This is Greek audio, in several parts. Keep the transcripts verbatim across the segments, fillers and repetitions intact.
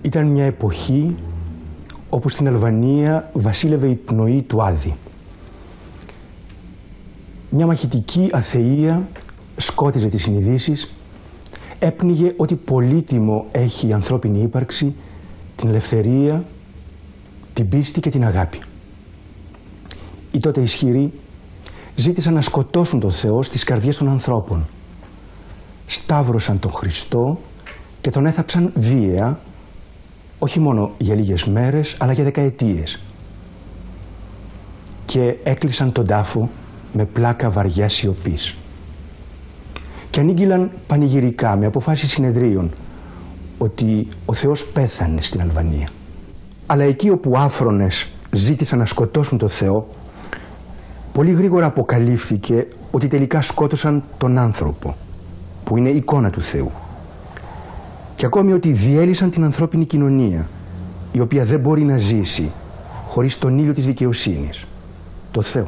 Ήταν μια εποχή όπου στην Αλβανία βασίλευε η πνοή του Άδη. Μια μαχητική αθεία σκότιζε τις συνειδήσεις, έπνιγε ότι πολύτιμο έχει η ανθρώπινη ύπαρξη, την ελευθερία, την πίστη και την αγάπη. Οι τότε ισχυροί ζήτησαν να σκοτώσουν τον Θεό στις καρδιές των ανθρώπων. Σταύρωσαν τον Χριστό και τον έθαψαν βίαια, όχι μόνο για λίγες μέρες, αλλά για δεκαετίες. Και έκλεισαν τον τάφο με πλάκα βαριά σιωπής. Και ανήγγυλαν πανηγυρικά με αποφάσεις συνεδρίων ότι ο Θεός πέθανε στην Αλβανία. Αλλά εκεί όπου άφρονες ζήτησαν να σκοτώσουν τον Θεό, πολύ γρήγορα αποκαλύφθηκε ότι τελικά σκότωσαν τον άνθρωπο, που είναι εικόνα του Θεού. Και ακόμη ότι διέλυσαν την ανθρώπινη κοινωνία, η οποία δεν μπορεί να ζήσει χωρίς τον ήλιο της δικαιοσύνης, το Θεό.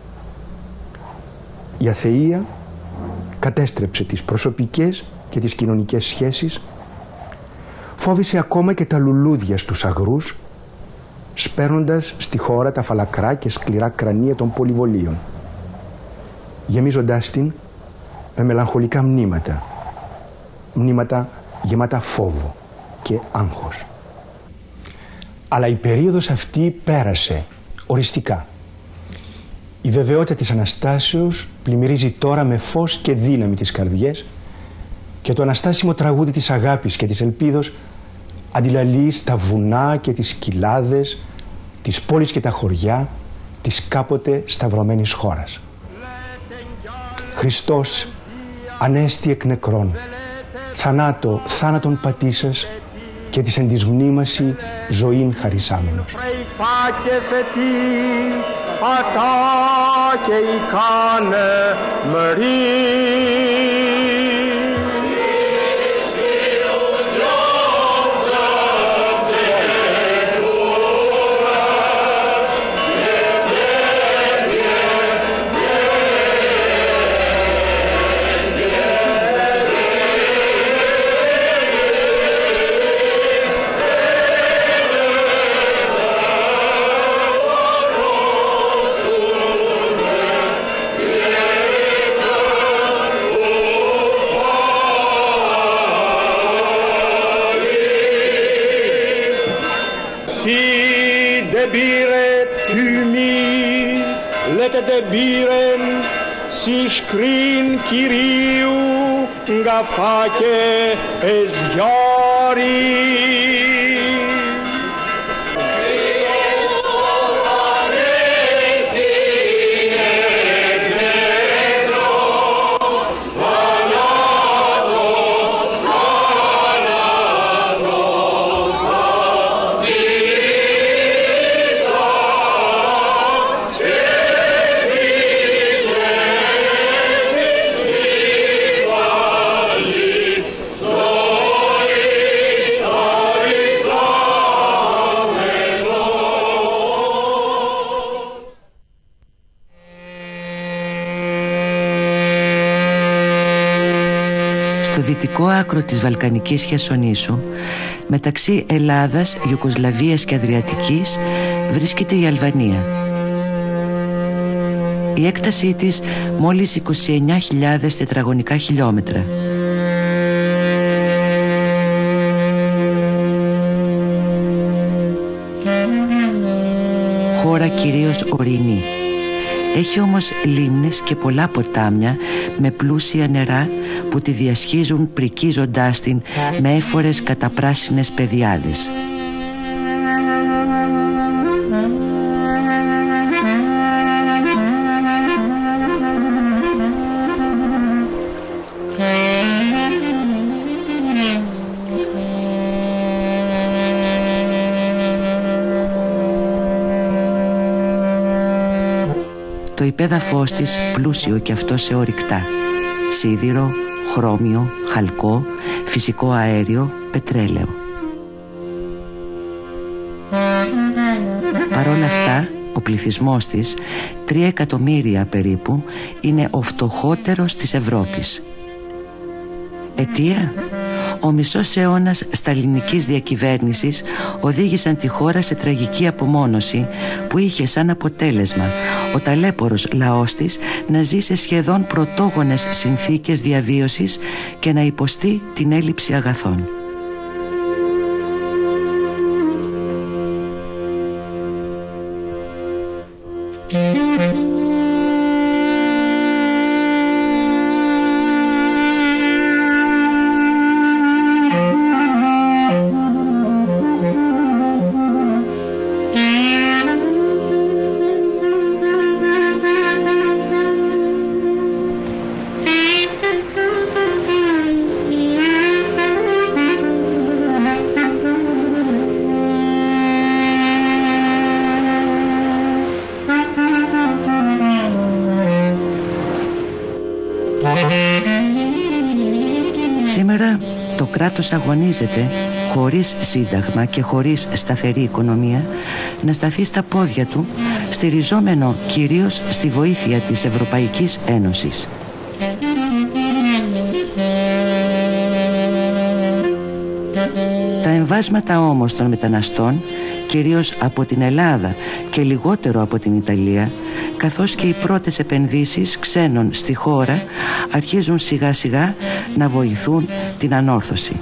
Η αθεία κατέστρεψε τις προσωπικές και τις κοινωνικές σχέσεις, φόβησε ακόμα και τα λουλούδια στους αγρούς, σπέρνοντας στη χώρα τα φαλακρά και σκληρά κρανία των πολυβολίων, γεμίζοντάς την με μελαγχολικά μνήματα, μνήματα γεμάτα φόβο και άγχος. Αλλά η περίοδος αυτή πέρασε οριστικά. Η βεβαιότητα της Αναστάσεως πλημμυρίζει τώρα με φως και δύναμη τις καρδιές και το αναστάσιμο τραγούδι της αγάπης και της ελπίδος αντιλαλεί στα βουνά και τις κοιλάδες, τις πόλεις και τα χωριά της κάποτε σταυρωμένης χώρας. Χριστός ανέστη εκ νεκρών, θανάτο θάνατον πατήσας και της εν της μνήμαση ζωήν χαρισάμενος. Μπήρεν σισκρίν Κυρίου γαφάκε εζιάρι. Στο δυτικό άκρο της Βαλκανικής Χερσονήσου, μεταξύ Ελλάδας, Ιουγκοσλαβίας και Αδριατικής, βρίσκεται η Αλβανία. Η έκτασή της μόλις είκοσι εννιά χιλιάδες τετραγωνικά χιλιόμετρα. Χώρα κυρίως ορεινή. Έχει όμως λίμνες και πολλά ποτάμια με πλούσια νερά που τη διασχίζουν πρικίζοντάς την με έφορες καταπράσινες πεδιάδες. Το υπέδαφος της πλούσιο και αυτό σε ορυκτά, σίδηρο, χρώμιο, χαλκό, φυσικό αέριο, πετρέλαιο. Παρ' όλα αυτά, ο πληθυσμός της, τρία εκατομμύρια περίπου, είναι ο φτωχότερος της Ευρώπης. Αιτία? Ο μισός αιώνας σταλινικής διακυβέρνησης οδήγησαν τη χώρα σε τραγική απομόνωση που είχε σαν αποτέλεσμα ο ταλέπορος λαός της να ζει σε σχεδόν πρωτόγονες συνθήκες διαβίωσης και να υποστεί την έλλειψη αγαθών. Σήμερα το κράτος αγωνίζεται, χωρίς σύνταγμα και χωρίς σταθερή οικονομία, να σταθεί στα πόδια του, στηριζόμενο κυρίως στη βοήθεια της Ευρωπαϊκής Ένωσης. Τα εμβάσματα όμως των μεταναστών, κυρίως από την Ελλάδα και λιγότερο από την Ιταλία, καθώς και οι πρώτες επενδύσεις ξένων στη χώρα, αρχίζουν σιγά σιγά να βοηθούν την ανόρθωση.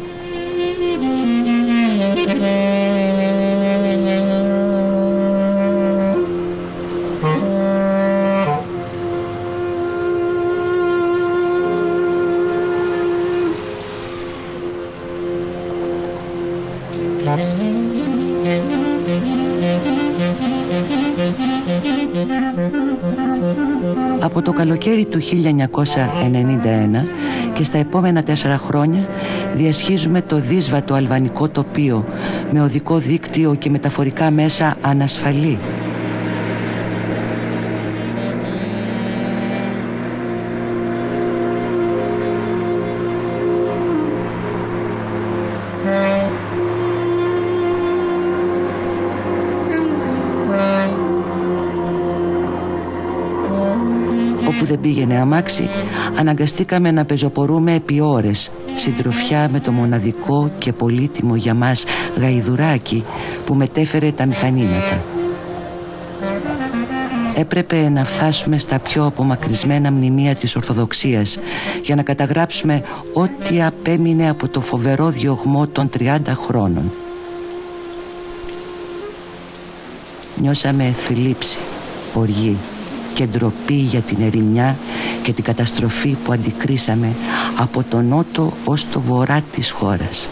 Από το καλοκαίρι του χίλια εννιακόσια ενενήντα ένα και στα επόμενα τέσσερα χρόνια διασχίζουμε το δύσβατο αλβανικό τοπίο με οδικό δίκτυο και μεταφορικά μέσα ανασφαλή. Όπου δεν πήγαινε αμάξι, αναγκαστήκαμε να πεζοπορούμε επί ώρες, συντροφιά με το μοναδικό και πολύτιμο για μας γαϊδουράκι που μετέφερε τα μηχανήματα. Έπρεπε να φτάσουμε στα πιο απομακρυσμένα μνημεία της Ορθοδοξίας για να καταγράψουμε ό,τι απέμεινε από το φοβερό διωγμό των τριάντα χρόνων. Νιώσαμε θλίψη, οργή και ντροπή για την ερημιά και την καταστροφή που αντικρίσαμε από τον νότο ως το βορρά της χώρας.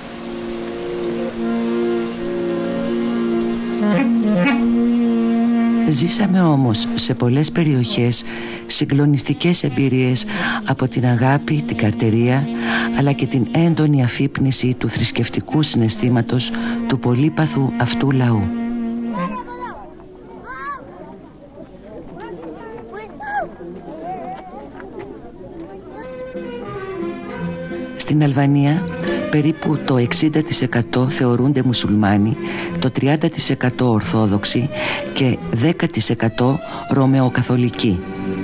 Ζήσαμε όμως σε πολλές περιοχές συγκλονιστικές εμπειρίες από την αγάπη, την καρτερία, αλλά και την έντονη αφύπνιση του θρησκευτικού συναισθήματος του πολύπαθου αυτού λαού. Στην Αλβανία περίπου το εξήντα τοις εκατό θεωρούνται μουσουλμάνοι, το τριάντα τοις εκατό ορθόδοξοι και δέκα τοις εκατό ρωμαιοκαθολικοί.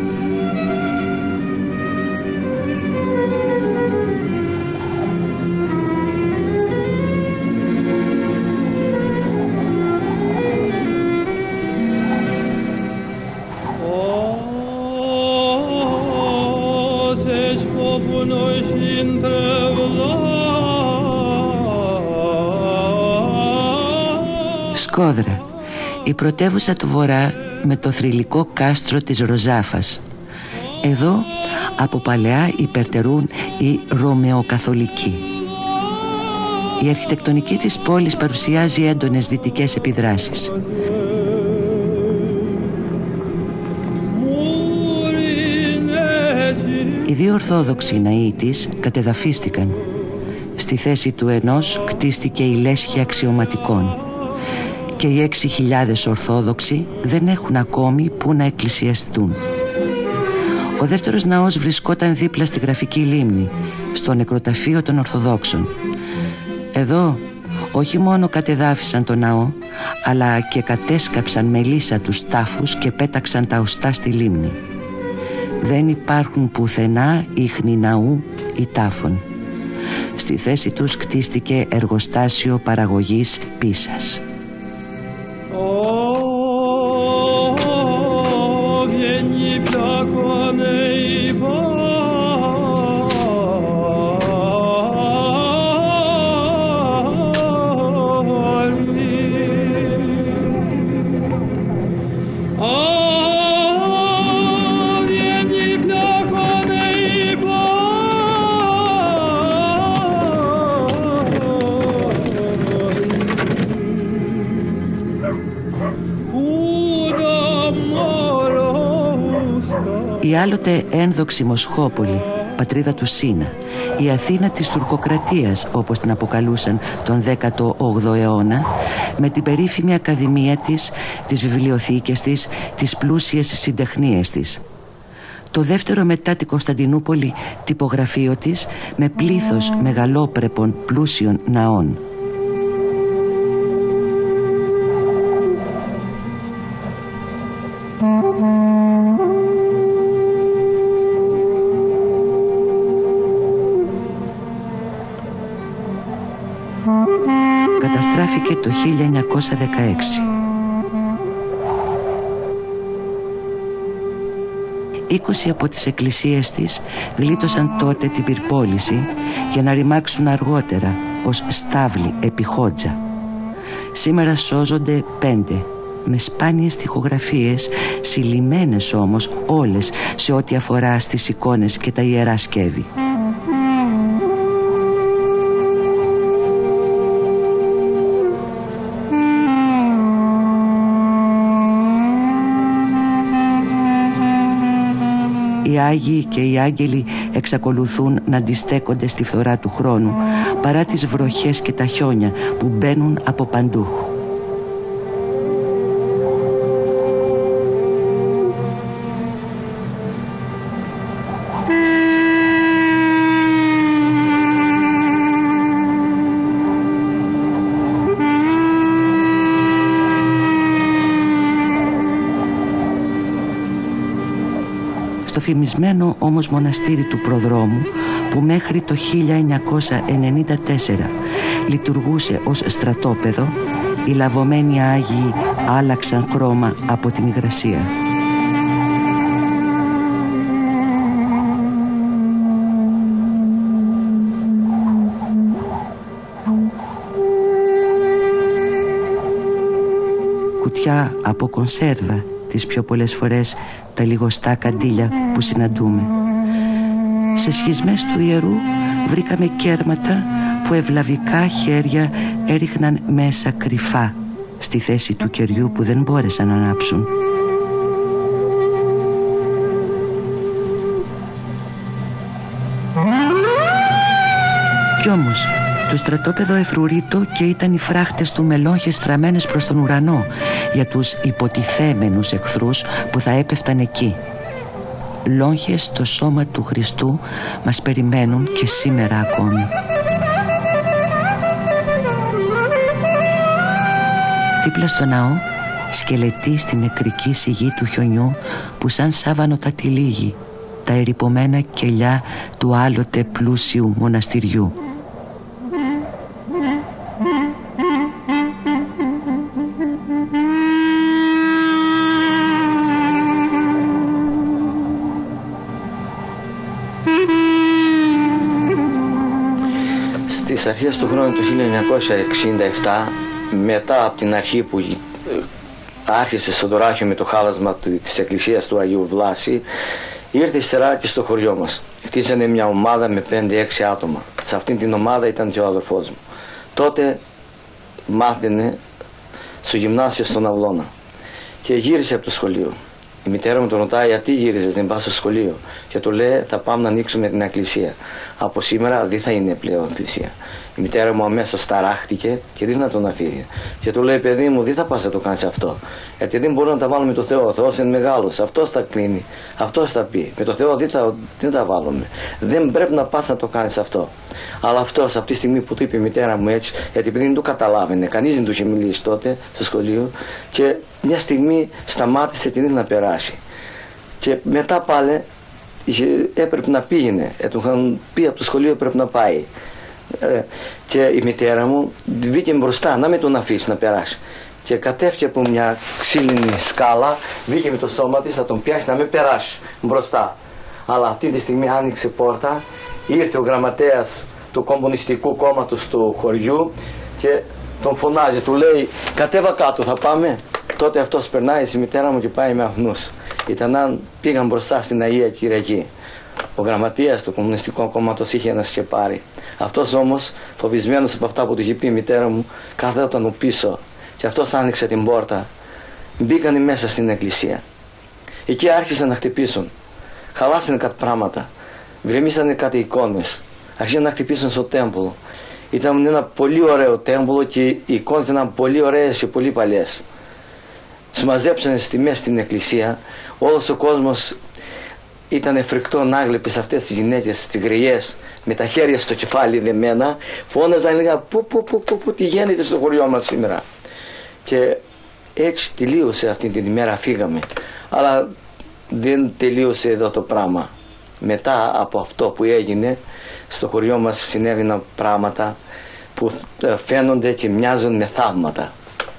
Σκόδρα, η πρωτεύουσα του Βορρά με το θρυλικό κάστρο της Ροζάφας. Εδώ από παλαιά υπερτερούν οι Ρωμαιοκαθολικοί. Η αρχιτεκτονική της πόλης παρουσιάζει έντονες δυτικές επιδράσεις. Οι δύο ορθόδοξοι ναοί της κατεδαφίστηκαν. Στη θέση του ενός κτίστηκε η λέσχη αξιωματικών. Και οι έξι χιλιάδες Ορθόδοξοι δεν έχουν ακόμη που να εκκλησιαστούν. Ο δεύτερος ναός βρισκόταν δίπλα στη Γραφική Λίμνη, στο νεκροταφείο των Ορθοδόξων. Εδώ όχι μόνο κατεδάφισαν το ναό, αλλά και κατέσκαψαν με λύσα τους τάφους και πέταξαν τα οστά στη λίμνη. Δεν υπάρχουν πουθενά ίχνη ναού ή τάφων. Στη θέση τους κτίστηκε εργοστάσιο παραγωγής πίσας. Η άλλοτε ένδοξη Μοσχόπολη, πατρίδα του Σίνα, η Αθήνα της τουρκοκρατίας όπως την αποκαλούσαν τον δέκατο όγδοο αιώνα, με την περίφημη ακαδημία της, τις βιβλιοθήκες της, τις πλούσιες συντεχνίες της. Το δεύτερο μετά την Κωνσταντινούπολη τυπογραφείο της, με πλήθος μεγαλόπρεπων πλούσιων ναών. Καταστράφηκε το χίλια εννιακόσια δεκαέξι. Είκοσι από τις εκκλησίες της γλίτωσαν τότε την πυρπόληση για να ρημάξουν αργότερα ως στάβλη επί Χότζα. Σήμερα σώζονται πέντε, με σπάνιες τοιχογραφίες, συλλημμένες όμως όλες σε ό,τι αφορά στις εικόνες και τα ιερά σκεύη. Οι Άγιοι και οι Άγγελοι εξακολουθούν να αντιστέκονται στη φθορά του χρόνου, παρά τις βροχές και τα χιόνια που μπαίνουν από παντού. Στο φημισμένο όμως μοναστήρι του Προδρόμου, που μέχρι το χίλια εννιακόσια ενενήντα τέσσερα λειτουργούσε ως στρατόπεδο, οι λαβωμένοι Άγιοι άλλαξαν χρώμα από την υγρασία. Κουτιά από κονσέρβα, τις πιο πολλές φορές τα λιγοστά καντήλια που συναντούμε. Σε σχισμές του ιερού βρήκαμε κέρματα που ευλαβικά χέρια έριχναν μέσα κρυφά στη θέση του κεριού που δεν μπόρεσαν να ανάψουν. Κι όμως το στρατόπεδο εφρουρείτο και ήταν οι φράχτες του με λόγχες στραμμένες προς τον ουρανό για τους υποτιθέμενους εχθρούς που θα έπεφταν εκεί. Λόγχες στο σώμα του Χριστού μας περιμένουν και σήμερα ακόμη. Δίπλα στο ναό, σκελετή στην νεκρική σιγή του χιονιού που σαν σάβανο τα τυλίγει, τα ερειπωμένα κελιά του άλλοτε πλούσιου μοναστηριού. Στις αρχές του χρόνου του χίλια εννιακόσια εξήντα επτά, μετά από την αρχή που άρχισε στο Δωράχιο με το χάλασμα της εκκλησίας του Αγίου Βλάση, ήρθε η σειρά και στο χωριό μας. Χτίσανε μια ομάδα με πέντε έξι άτομα. Σε αυτήν την ομάδα ήταν και ο αδερφός μου. Τότε μάθαινε στο γυμνάσιο στον Αυλώνα και γύρισε από το σχολείο. Η μητέρα μου τον ρωτάει γιατί γύριζες, δεν πας στο σχολείο, και του λέει θα πάμε να ανοίξουμε την εκκλησία. Από σήμερα δεν θα είναι πλέον εκκλησία. Η μητέρα μου αμέσως ταράχτηκε και δεν να τον αφήνει. Και του λέει παιδί μου δεν θα πας να το κάνεις αυτό, γιατί δεν μπορούμε να τα βάλουμε το Θεό. Ο Θεός είναι μεγάλος, αυτός τα κρίνει, αυτός τα πει. Με το Θεό δεν τα, δεν τα βάλουμε. Δεν πρέπει να πας να το κάνεις αυτό. Αλλά αυτός από τη στιγμή που του είπε η μητέρα μου έτσι, γιατί επειδή δεν το καταλάβαινε, κανείς δεν του είχε μιλήσει τότε στο σχολείο, και μια στιγμή σταμάτησε την να περάσει. Και μετά πάλι είχε, έπρεπε να πήγαινε, ε, του είχαν πει από το σχολείο πρέπει να πάει. Ε, και η μητέρα μου βγήκε μπροστά να μην τον αφήσει να περάσει. Και κατέφυγε από μια ξύλινη σκάλα, βγήκε με το σώμα της να τον πιάσει να μην περάσει μπροστά. Αλλά αυτή τη στιγμή άνοιξε πόρτα, ήρθε ο γραμματέας του Κομμουνιστικού Κόμματος του χωριού και τον φωνάζει, του λέει κατέβα κάτω, θα πάμε. Τότε αυτός περνάει στη μητέρα μου και πάει με αχνούς. Ήταν αν πήγαν μπροστά στην Αγία Κυριακή. Ο γραμματείας του Κομμουνιστικού Κόμματος είχε να σκεπάρει. Αυτός όμως, φοβισμένος από αυτά που του είχε πει η μητέρα μου, κάθεται πίσω. Και αυτός άνοιξε την πόρτα. Μπήκανε μέσα στην εκκλησία. Εκεί άρχισαν να χτυπήσουν. Χαλάσανε κάτι πράγματα. Γκρεμίσανε κάτι εικόνες. Άρχισαν να χτυπήσουν στο τέμπλο. Ήταν ένα πολύ ωραίο τέμπλο και οι εικόνες ήταν πολύ ωραίες και πολύ παλιές. Συμμαζέψανε στη μέση στην εκκλησία. Όλος ο κόσμος ήταν φρικτό να έβλεπε αυτές τις γυναίκες, τις γριές, με τα χέρια στο κεφάλι δεμένα. Φώναζαν, έλεγαν πού, πού, πού, πού, πού, τι γίνεται στο χωριό μας σήμερα. Και έτσι τελείωσε αυτή την ημέρα, φύγαμε. Αλλά δεν τελείωσε εδώ το πράγμα. Μετά από αυτό που έγινε στο χωριό μας συνέβαιναν πράγματα που φαίνονται και μοιάζουν με θαύματα.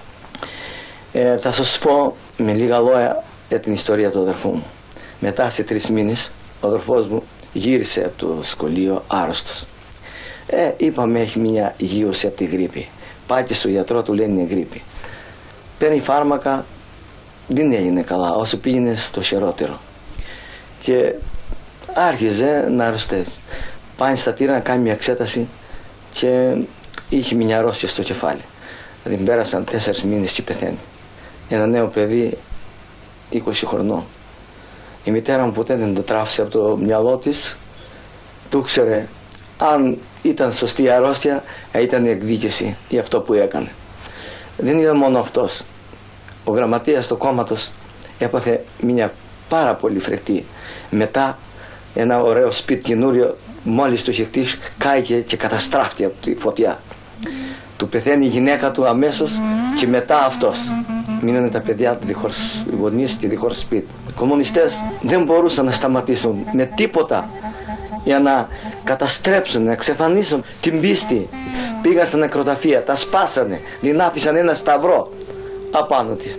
Ε, θα σας πω με λίγα λόγια για την ιστορία του αδερφού μου. Μετά σε τρεις μήνες ο αδερφός μου γύρισε από το σχολείο άρρωστος. Ε, είπαμε έχει μια υγείωση από τη γρίπη. Πάει και στο γιατρό, του λένε είναι γρίπη. Παίρνει φάρμακα, δεν έγινε καλά όσο πήγαινε στο χειρότερο. Και άρχιζε να αρρωστεύει. Πάει στα τύρα να κάνει μια εξέταση και είχε μια αρρώστια στο κεφάλι. Δηλαδή πέρασαν τέσσερις μήνες και πεθαίνει. Ένα νέο παιδί είκοσι χρονών. Η μητέρα μου ποτέ δεν το τράφησε από το μυαλό της. Του ξέρε αν ήταν σωστή η αρρώστια, ήταν η εκδίκηση για αυτό που έκανε. Δεν ήταν μόνο αυτός. Ο γραμματείας του κόμματος έπαθε μια πάρα πολύ φρεχτή. Μετά ένα ωραίο σπίτι καινούριο, μόλις το είχε χτίσει, κάηκε και καταστράφηκε από τη φωτιά. Του πεθαίνει η γυναίκα του αμέσως και μετά αυτός. Μείνανε τα παιδιά του δίχως γονείς και δίχως σπίτι. Οι κομμουνιστές δεν μπορούσαν να σταματήσουν με τίποτα για να καταστρέψουν, να εξαφανίσουν την πίστη. Πήγαν στα νεκροταφεία, τα σπάσανε, δεν άφησαν ένα σταυρό απάνω της.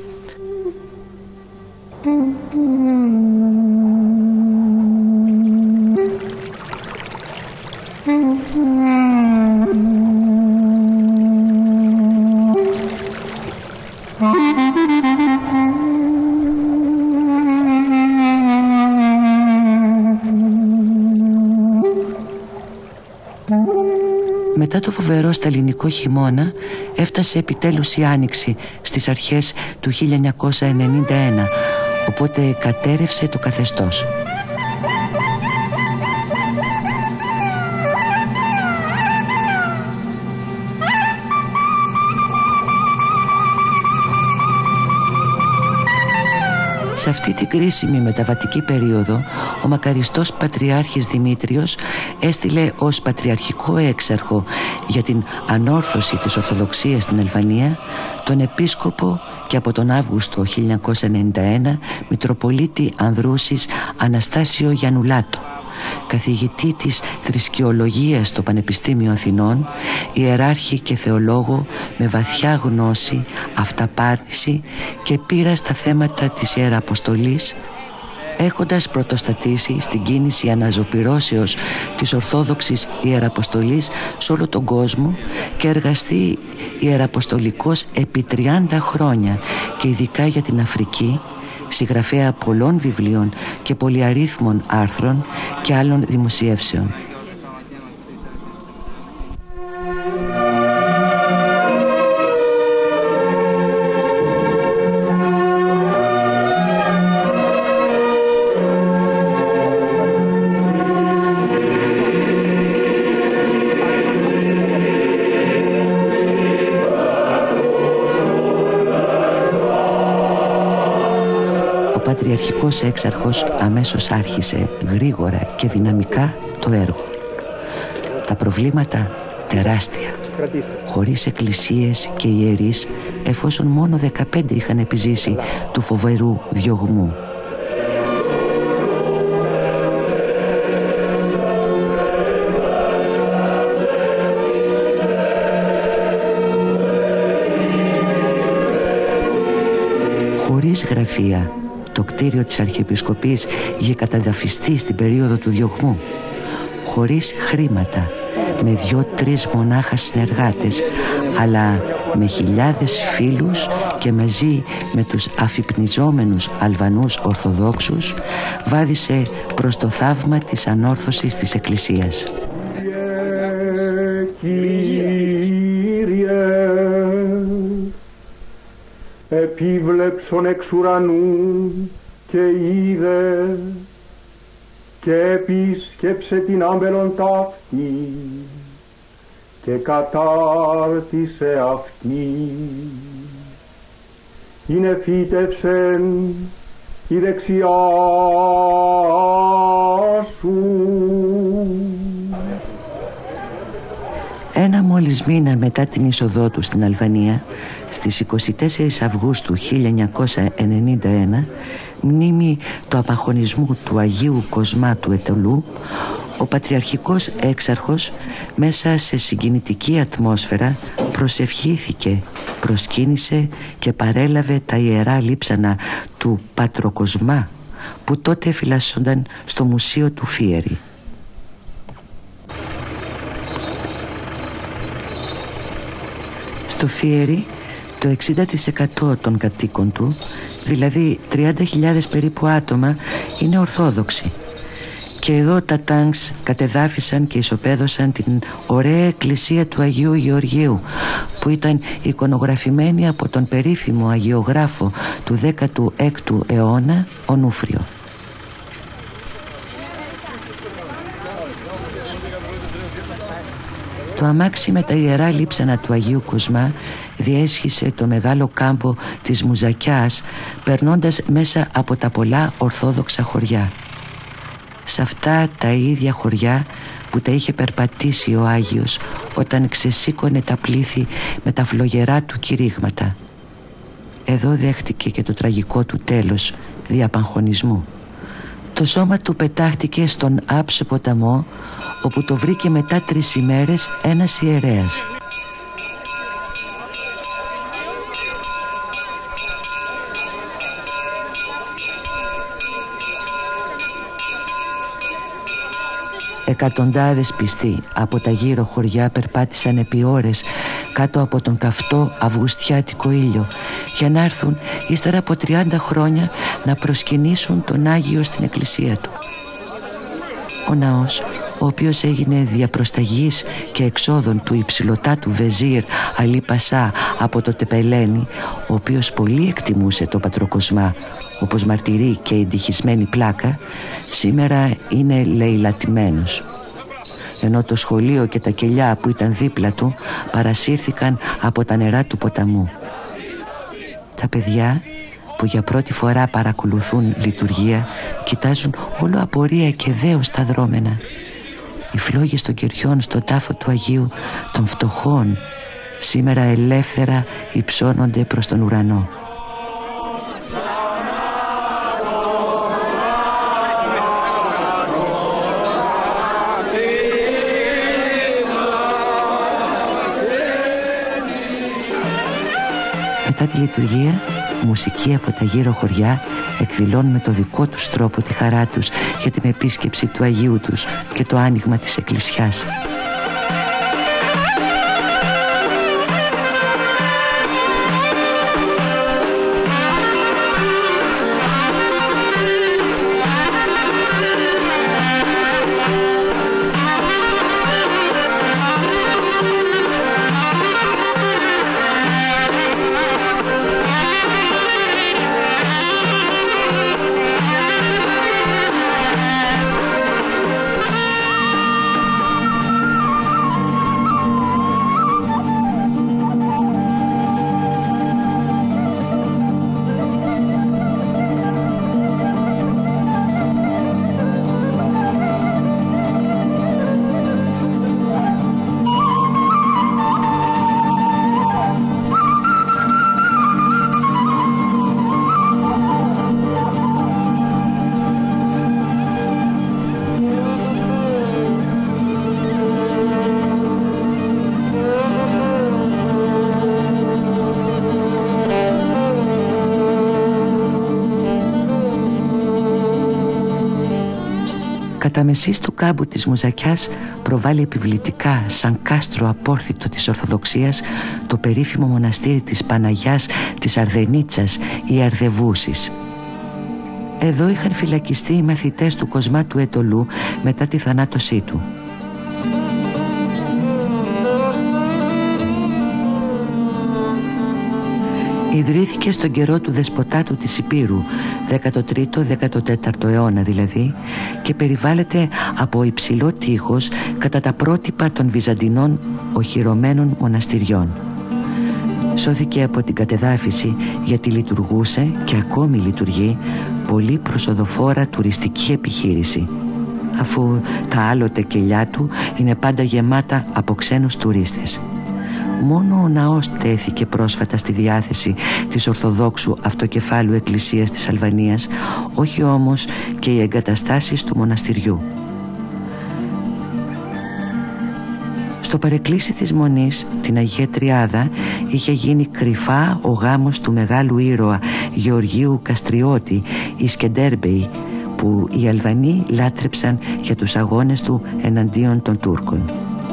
Μετά το φοβερό σταλινικό χειμώνα έφτασε επιτέλους η Άνοιξη στις αρχές του χίλια εννιακόσια ενενήντα ένα, οπότε κατέρευσε το καθεστώς. Σε αυτή την κρίσιμη μεταβατική περίοδο, ο μακαριστός Πατριάρχης Δημήτριος έστειλε ως πατριαρχικό έξαρχο για την ανόρθωση της Ορθοδοξίας στην Αλβανία τον επίσκοπο και από τον Αύγουστο χίλια εννιακόσια ενενήντα ένα Μητροπολίτη Ανδρούσης Αναστάσιο Γιαννουλάτο, καθηγητή της θρησκεολογίας στο Πανεπιστήμιο Αθηνών, ιεράρχη και θεολόγο με βαθιά γνώση, αυταπάρνηση και πείρα στα θέματα της Ιεραποστολής, έχοντας πρωτοστατήσει στην κίνηση αναζωπυρώσεως της Ορθόδοξης Ιεραποστολής σε όλο τον κόσμο και εργαστεί ιεραποστολικός επί τριάντα χρόνια και ειδικά για την Αφρική, συγγραφέα πολλών βιβλίων και πολυαρίθμων άρθρων και άλλων δημοσιεύσεων. Ο Πατριαρχικός Έξαρχος αμέσως άρχισε γρήγορα και δυναμικά το έργο. Τα προβλήματα τεράστια, χωρίς εκκλησίες και ιερείς, εφόσον μόνο δεκαπέντε είχαν επιζήσει του φοβερού διωγμού. χωρίς γραφεία. Το κτίριο της Αρχιεπισκοπής είχε καταδαφιστεί στην περίοδο του διωγμού. Χωρίς χρήματα, με δυο-τρεις μονάχα συνεργάτες, αλλά με χιλιάδες φίλους και μαζί με τους αφυπνιζόμενους Αλβανούς Ορθοδόξους, βάδισε προς το θαύμα της ανόρθωσης της Εκκλησίας. Επίβλεψον εξ ουρανού και είδε και επίσκεψε την άμπελον ταύτη και κατάρτισε αυτή. Είναι φύτευσεν η δεξιά σου. Ένα μόλις μήνα μετά την είσοδό του στην Αλβανία, στις εικοστή τέταρτη Αυγούστου χίλια εννιακόσια ενενήντα ένα, μνήμη του απαγχωνισμού του Αγίου Κοσμά του Ετωλού, ο Πατριαρχικός Έξαρχος μέσα σε συγκινητική ατμόσφαιρα προσευχήθηκε, προσκύνησε και παρέλαβε τα ιερά λείψανα του Πατροκοσμά, που τότε φυλάσσονταν στο Μουσείο του Φίερη. Στο Φίερη το εξήντα τοις εκατό των κατοίκων του, δηλαδή τριάντα χιλιάδες περίπου άτομα, είναι Ορθόδοξοι. Και εδώ τα τάγκς κατεδάφισαν και ισοπαίδωσαν την ωραία εκκλησία του Αγίου Γεωργίου, που ήταν εικονογραφημένη από τον περίφημο αγιογράφο του δέκατου έκτου αιώνα, Ονούφριο. Το αμάξι με τα ιερά λείψανα του Αγίου Κοσμά διέσχισε το μεγάλο κάμπο της Μουζακιάς, περνώντας μέσα από τα πολλά ορθόδοξα χωριά. Σε αυτά τα ίδια χωριά που τα είχε περπατήσει ο Άγιος όταν ξεσήκωνε τα πλήθη με τα φλογερά του κηρύγματα. Εδώ δέχτηκε και το τραγικό του τέλος δι' απαγχωνισμού. Το σώμα του πετάχτηκε στον άψο ποταμό, όπου το βρήκε μετά τρεις ημέρες ένας ιερέας. Εκατοντάδες πιστοί από τα γύρω χωριά περπάτησαν επί ώρες κάτω από τον καυτό αυγουστιάτικο ήλιο, για να έρθουν ύστερα από τριάντα χρόνια να προσκυνήσουν τον Άγιο στην εκκλησία του. Ο ναός, ο οποίος έγινε διαπροσταγής και εξόδων του υψηλωτάτου Βεζίρ Αλή Πασά από το Τεπελένι, ο οποίος πολύ εκτιμούσε το Πατροκοσμά, όπως μαρτυρεί και η εντυχισμένη πλάκα, σήμερα είναι λαιλατημένος. Ενώ το σχολείο και τα κελιά που ήταν δίπλα του παρασύρθηκαν από τα νερά του ποταμού. Τα παιδιά που για πρώτη φορά παρακολουθούν λειτουργία κοιτάζουν όλο απορία και δέος τα δρόμενα. Οι φλόγες των κεριών στον τάφο του Αγίου των φτωχών σήμερα ελεύθερα υψώνονται προς τον ουρανό. Μετά τη λειτουργία, μουσικοί από τα γύρω χωριά εκδηλώνουν με το δικό τους τρόπο τη χαρά τους για την επίσκεψη του Αγίου τους και το άνοιγμα της εκκλησιάς. Κατά μεσής του κάμπου της Μουζακιάς προβάλλει επιβλητικά σαν κάστρο απόρθητο της Ορθοδοξίας το περίφημο μοναστήρι της Παναγιάς της Αρδενίτσας ή Αρδεβούσης. Εδώ είχαν φυλακιστεί οι μαθητές του Κοσμά του Αιτωλού μετά τη θανάτωσή του. Ιδρύθηκε στον καιρό του δεσποτάτου της Υπήρου, δέκατο τρίτο δέκατο τέταρτο αιώνα δηλαδή, και περιβάλλεται από υψηλό τείχος κατά τα πρότυπα των βυζαντινών οχυρωμένων μοναστηριών. Σώθηκε από την κατεδάφιση γιατί λειτουργούσε και ακόμη λειτουργεί πολύ προσοδοφόρα τουριστική επιχείρηση, αφού τα άλλοτε κελιά του είναι πάντα γεμάτα από ξένους τουρίστες. Μόνο ο ναός τέθηκε πρόσφατα στη διάθεση της Ορθοδόξου Αυτοκεφάλου Εκκλησίας της Αλβανίας, όχι όμως και οι εγκαταστάσεις του μοναστηριού. Στο παρεκκλήσι της Μονής, την Αγία Τριάδα, είχε γίνει κρυφά ο γάμος του μεγάλου ήρωα Γεωργίου Καστριώτη, Ισκεντέρμπεϊ, που οι Αλβανοί λάτρεψαν για τους αγώνες του εναντίον των Τούρκων.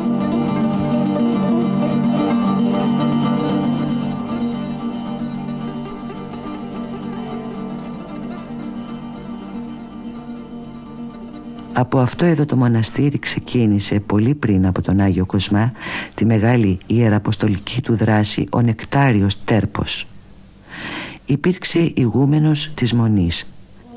Από αυτό εδώ το μοναστήρι ξεκίνησε πολύ πριν από τον Άγιο Κοσμά τη μεγάλη ιεραποστολική του δράση ο Νεκτάριος Τέρπος. Υπήρξε ηγούμενος της Μονής.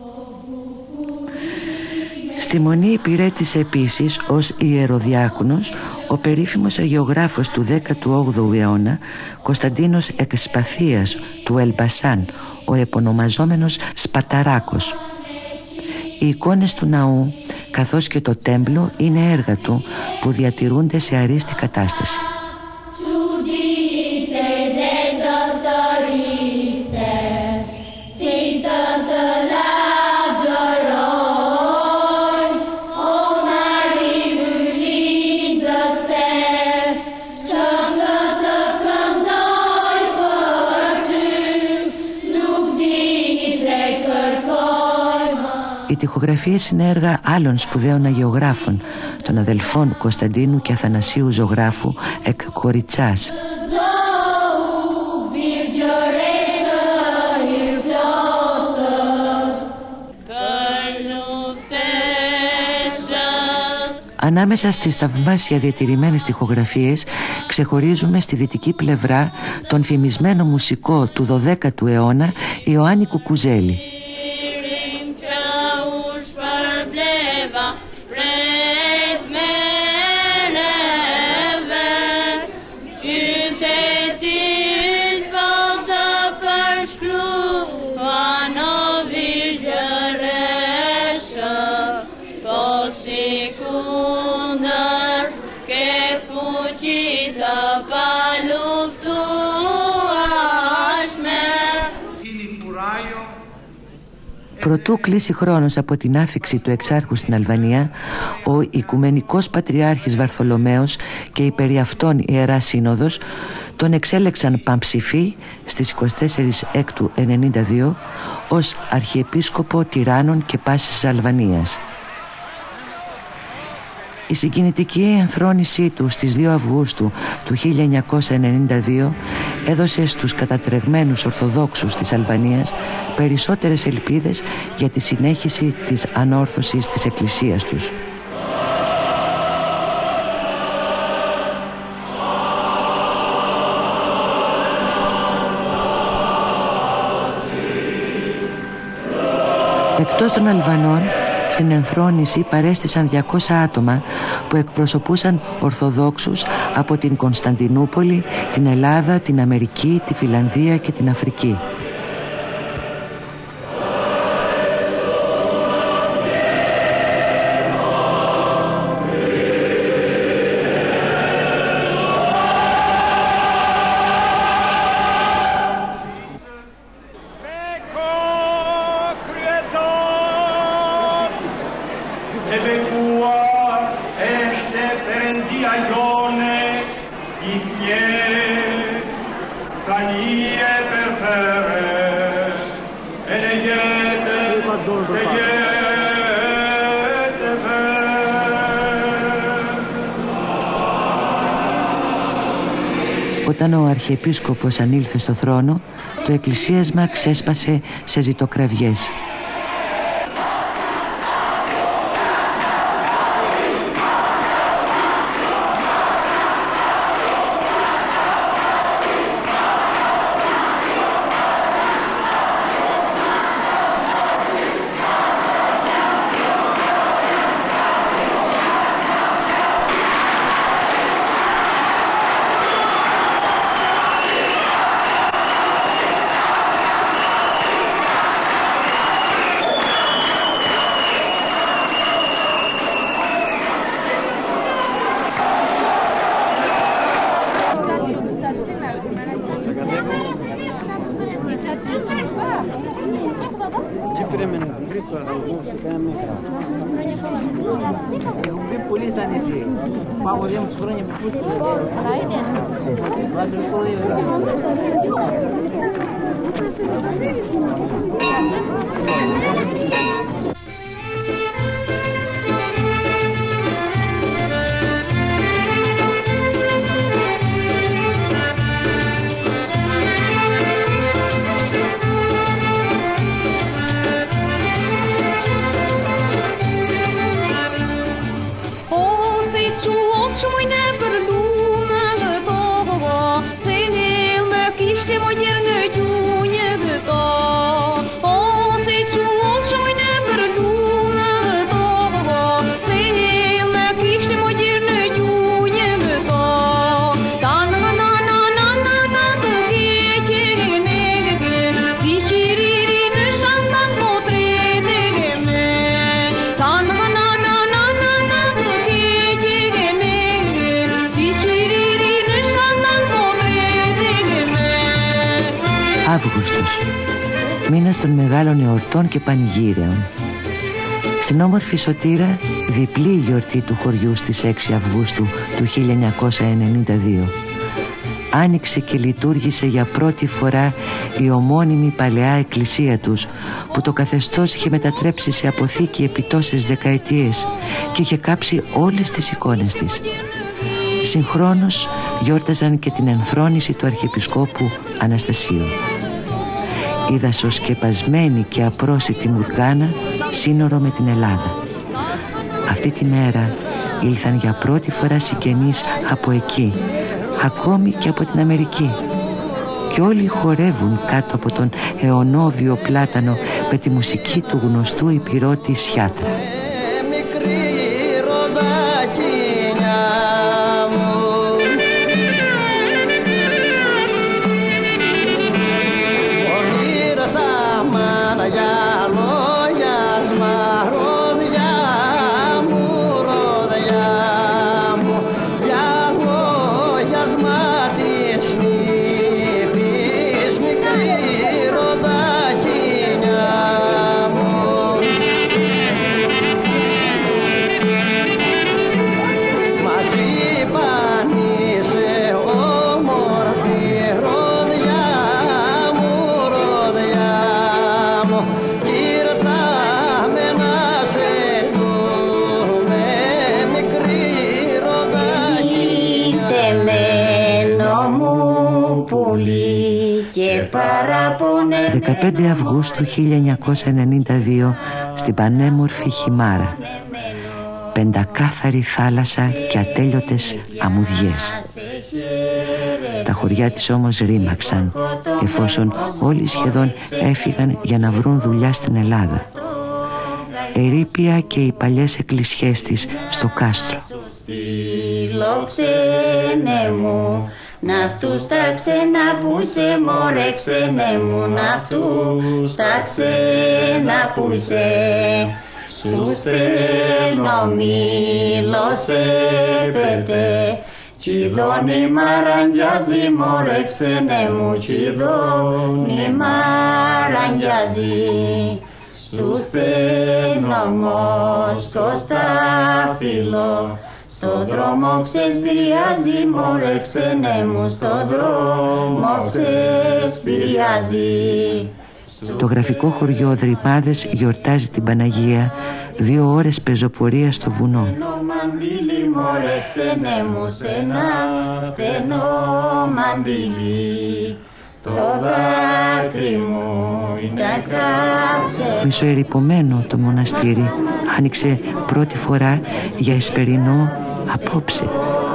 Στη Μονή υπηρέτησε επίσης ως ιεροδιάκονος ο περίφημος αγιογράφος του δέκατου όγδοου αιώνα Κωνσταντίνος Εξπαθίας του Ελμπασάν, ο επωνομαζόμενος Σπαταράκος. Οι εικόνες του ναού καθώς και το τέμπλο είναι έργα του που διατηρούνται σε αρίστη κατάσταση. Οι τοιχογραφίες είναι έργα άλλων σπουδαίων αγιογράφων, των αδελφών Κωνσταντίνου και Αθανασίου Ζωγράφου εκ Κοριτσάς. Ανάμεσα στις θαυμάσια διατηρημένες τοιχογραφίες ξεχωρίζουμε στη δυτική πλευρά τον φημισμένο μουσικό του δωδέκατου αιώνα Ιωάννη Κουκουζέλη. Προτού κλείσει χρόνος από την άφιξη του εξάρχου στην Αλβανία, ο Οικουμενικός Πατριάρχης Βαρθολομαίος και η περί αυτών Ιερά Σύνοδος τον εξέλεξαν παμψηφί στις εικοστή τέταρτη έκτου ενενήντα δύο ως Αρχιεπίσκοπο Τυράννων και πάσης Αλβανίας. Η συγκινητική ενθρόνησή του στις δύο Αυγούστου του χίλια εννιακόσια ενενήντα δύο έδωσε στους κατατρεγμένους Ορθοδόξους της Αλβανίας περισσότερες ελπίδες για τη συνέχιση της ανόρθωσης της Εκκλησίας τους. Εκτός των Αλβανών, στην ενθρόνηση παρέστησαν διακόσια άτομα που εκπροσωπούσαν Ορθοδόξους από την Κωνσταντινούπολη, την Ελλάδα, την Αμερική, τη Φιλανδία και την Αφρική. Legete, legete, Όταν ο Αρχιεπίσκοπος ανήλθε στο θρόνο, το εκκλησίασμα ξέσπασε σε ζητοκραυγές. Αύγουστος, μήνας των μεγάλων εορτών και πανηγύρεων. Στην όμορφη Σωτήρα διπλή η γιορτή του χωριού στις έξι Αυγούστου του χίλια εννιακόσια ενενήντα δύο. Άνοιξε και λειτουργήσε για πρώτη φορά η ομώνυμη παλαιά εκκλησία τους, που το καθεστώς είχε μετατρέψει σε αποθήκη επί τόσες δεκαετίες και είχε κάψει όλες τις εικόνες της. Συγχρόνως γιόρταζαν και την ενθρόνηση του Αρχιεπισκόπου Αναστασίου. Η δασοσκεπασμένη και απρόσιτη Μουργάνα σύνορο με την Ελλάδα. Αυτή τη μέρα ήλθαν για πρώτη φορά συγγενείς από εκεί, ακόμη και από την Αμερική, και όλοι χορεύουν κάτω από τον αιωνόβιο πλάτανο με τη μουσική του γνωστού υπηρώτη Σιάτρα. δεκαπέντε Αυγούστου χίλια εννιακόσια ενενήντα δύο, στην πανέμορφη Χιμάρα. Πεντακάθαρη θάλασσα και ατέλειωτες αμμουδιές. Τα χωριά της όμως ρήμαξαν, εφόσον όλοι σχεδόν έφυγαν για να βρουν δουλειά στην Ελλάδα. Ερείπια και οι παλιές εκκλησιές της στο κάστρο. Ναυτούς τα ξένα που σε μωρέ ξένε μου, ναυτούς τα ξένα που σε σου στέλνω μήλο σε πετέ. Κιδώνει μαραγγιάζει μωρέ ξένε μου, κιδώνει μαραγγιάζει. Σου στέλνω μόσκο στα φύλλο, στον δρόμο ξεσπηριάζει μωρέ ξένε μου, στον δρόμο ξεσπηριάζει. Το γραφικό χωριό Δρυπάδες γιορτάζει την Παναγία, δύο ώρες πεζοπορία στο βουνό. Μισοερειπωμένο το μοναστήρι άνοιξε πρώτη φορά για εσπερινό απόψε.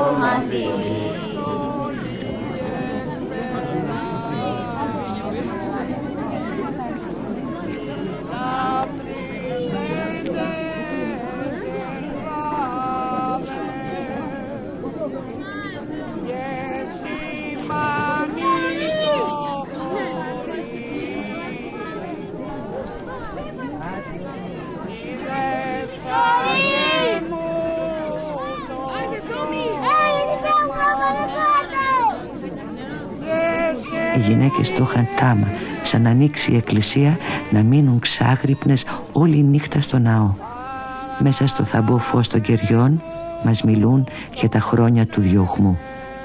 Οι γυναίκες το είχαν τάμα, σαν να ανοίξει η εκκλησία, να μείνουν ξάγρυπνες όλη νύχτα στο ναό. Μέσα στο θαμπό φως των κεριών μας μιλούν για τα χρόνια του διωγμού.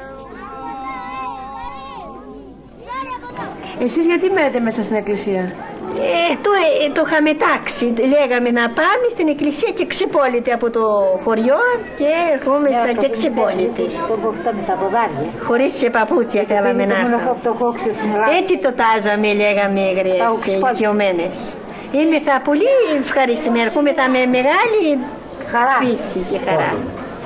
Εσείς γιατί μένετε μέσα στην εκκλησία? Ε, το, ε, το είχαμε τάξει. Λέγαμε να πάμε στην εκκλησία και ξεπόλυτε από το χωριό και ερχόμαστε και ξεπόλυτε. Χωρίς και παπούτσια θέλαμε να έρθουμε. Έτσι το τάζαμε, λέγαμε γρές, οικειωμένες. Είμαι θα πολύ ευχαριστημένη, ερχόμεθα με μεγάλη πίστη και χαρά.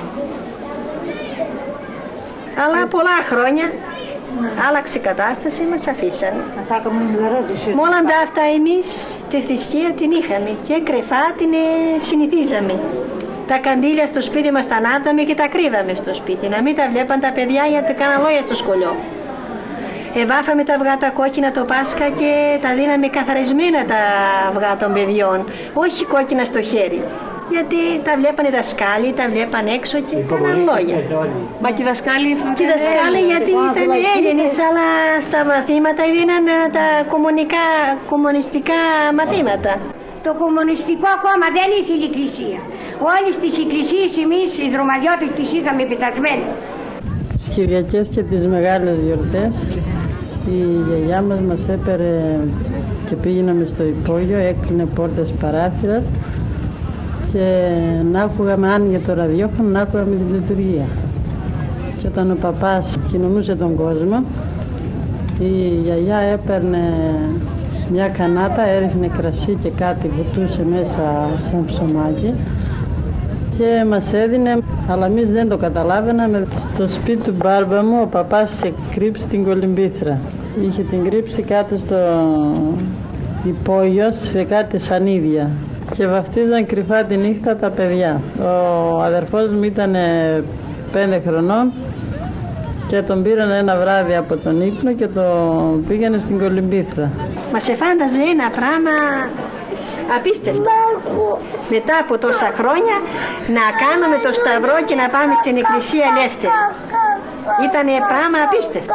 Αλλά πολλά χρόνια άλλαξε η κατάσταση, μας αφήσανε. Με όλα τα αυτά εμείς τη θρησκεία την είχαμε και κρυφά την συνηθίζαμε. Τα καντήλια στο σπίτι μας τα ναύδαμε και τα κρύβαμε στο σπίτι, να μην τα βλέπαν τα παιδιά γιατί κάναν λόγια στο σχολείο. Εβάφαμε τα αυγά τα κόκκινα το Πάσχα και τα δίναμε καθαρισμένα τα αυγά των παιδιών, όχι κόκκινα στο χέρι. Γιατί τα βλέπανε οι δασκάλοι, τα βλέπανε έξω και κάναν λόγια. Μα και οι δασκάλοι... Και οι δασκάλοι γιατί ήταν Έλληνες, αλλά στα μαθήματα δίναν τα κομμουνικά, κομμουνιστικά μαθήματα. Το κομμουνιστικό κόμμα δεν είχε η εκκλησία. Όλες τις εκκλησίες εμείς οι δρομαδιώτες τις είχαμε πετασμένες. Τις Κυριακές και τις μεγάλες γιορτές η γιαγιά μας μας έπαιρε και πήγαιναμε στο υπόγειο, έκλεινε πόρτες παράθυρα και να άκουγαμε, άνοιγε το ραδιόφωνο, να άκουγαμε την λειτουργία. Και όταν ο παπάς κοινωνούσε τον κόσμο, η γιαγιά έπαιρνε μια κανάτα, έριχνε κρασί και κάτι βουτούσε μέσα σαν ψωμάκι και μας έδινε, αλλά εμείς δεν το καταλάβαιναμε. Στο σπίτι του μπάρμπα μου ο παπάς είχε κρύψει την κολυμπήθρα. Είχε την κρύψει κάτω στο υπόγειο σε κάτι σανίδια και βαφτίζαν κρυφά τη νύχτα τα παιδιά. Ο αδερφός μου ήταν πέντε χρονών και τον πήραν ένα βράδυ από τον ύπνο και τον πήγανε στην κολυμπήθρα. Μας εφάνταζε ένα πράγμα απίστευτο. Μετά από τόσα χρόνια να κάνουμε το σταυρό και να πάμε στην εκκλησία ελεύθερη. Ήτανε πράγμα απίστευτο.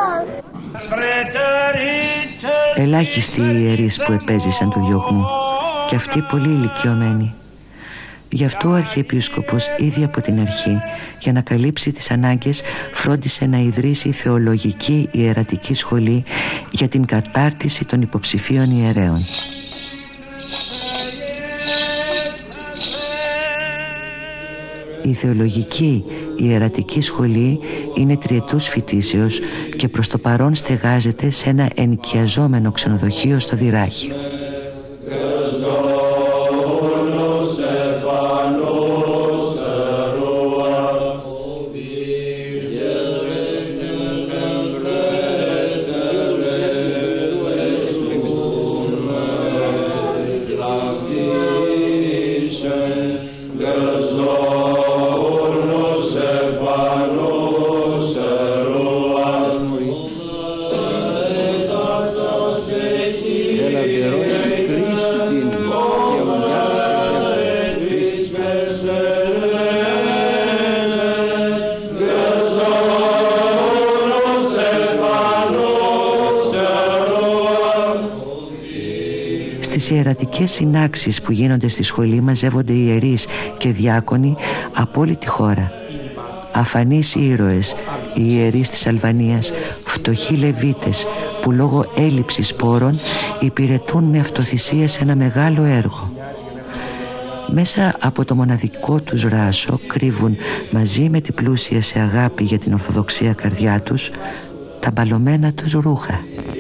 Ελάχιστοι οι ιερείς που επέζησαν του διωγμού και αυτοί πολύ ηλικιωμένοι. Γι' αυτό ο Αρχιεπίσκοπος ήδη από την αρχή, για να καλύψει τις ανάγκες, φρόντισε να ιδρύσει θεολογική ιερατική σχολή για την κατάρτιση των υποψηφίων ιερέων. Η θεολογική ιερατική σχολή είναι τριετούς φοιτήσεως και προς το παρόν στεγάζεται σε ένα ενοικιαζόμενο ξενοδοχείο στο Δυράχιο. Στις ιερατικές συνάξεις που γίνονται στη σχολή μαζεύονται ιερείς και διάκονοι από όλη τη χώρα. Αφανείς ήρωες, οι ιερείς της Αλβανίας, φτωχοί Λεβίτες, που λόγω έλλειψης σπόρων υπηρετούν με αυτοθυσία σε ένα μεγάλο έργο. Μέσα από το μοναδικό τους ράσο κρύβουν, μαζί με την πλούσια σε αγάπη για την Ορθοδοξία καρδιά τους, τα μπαλωμένα τους ρούχα.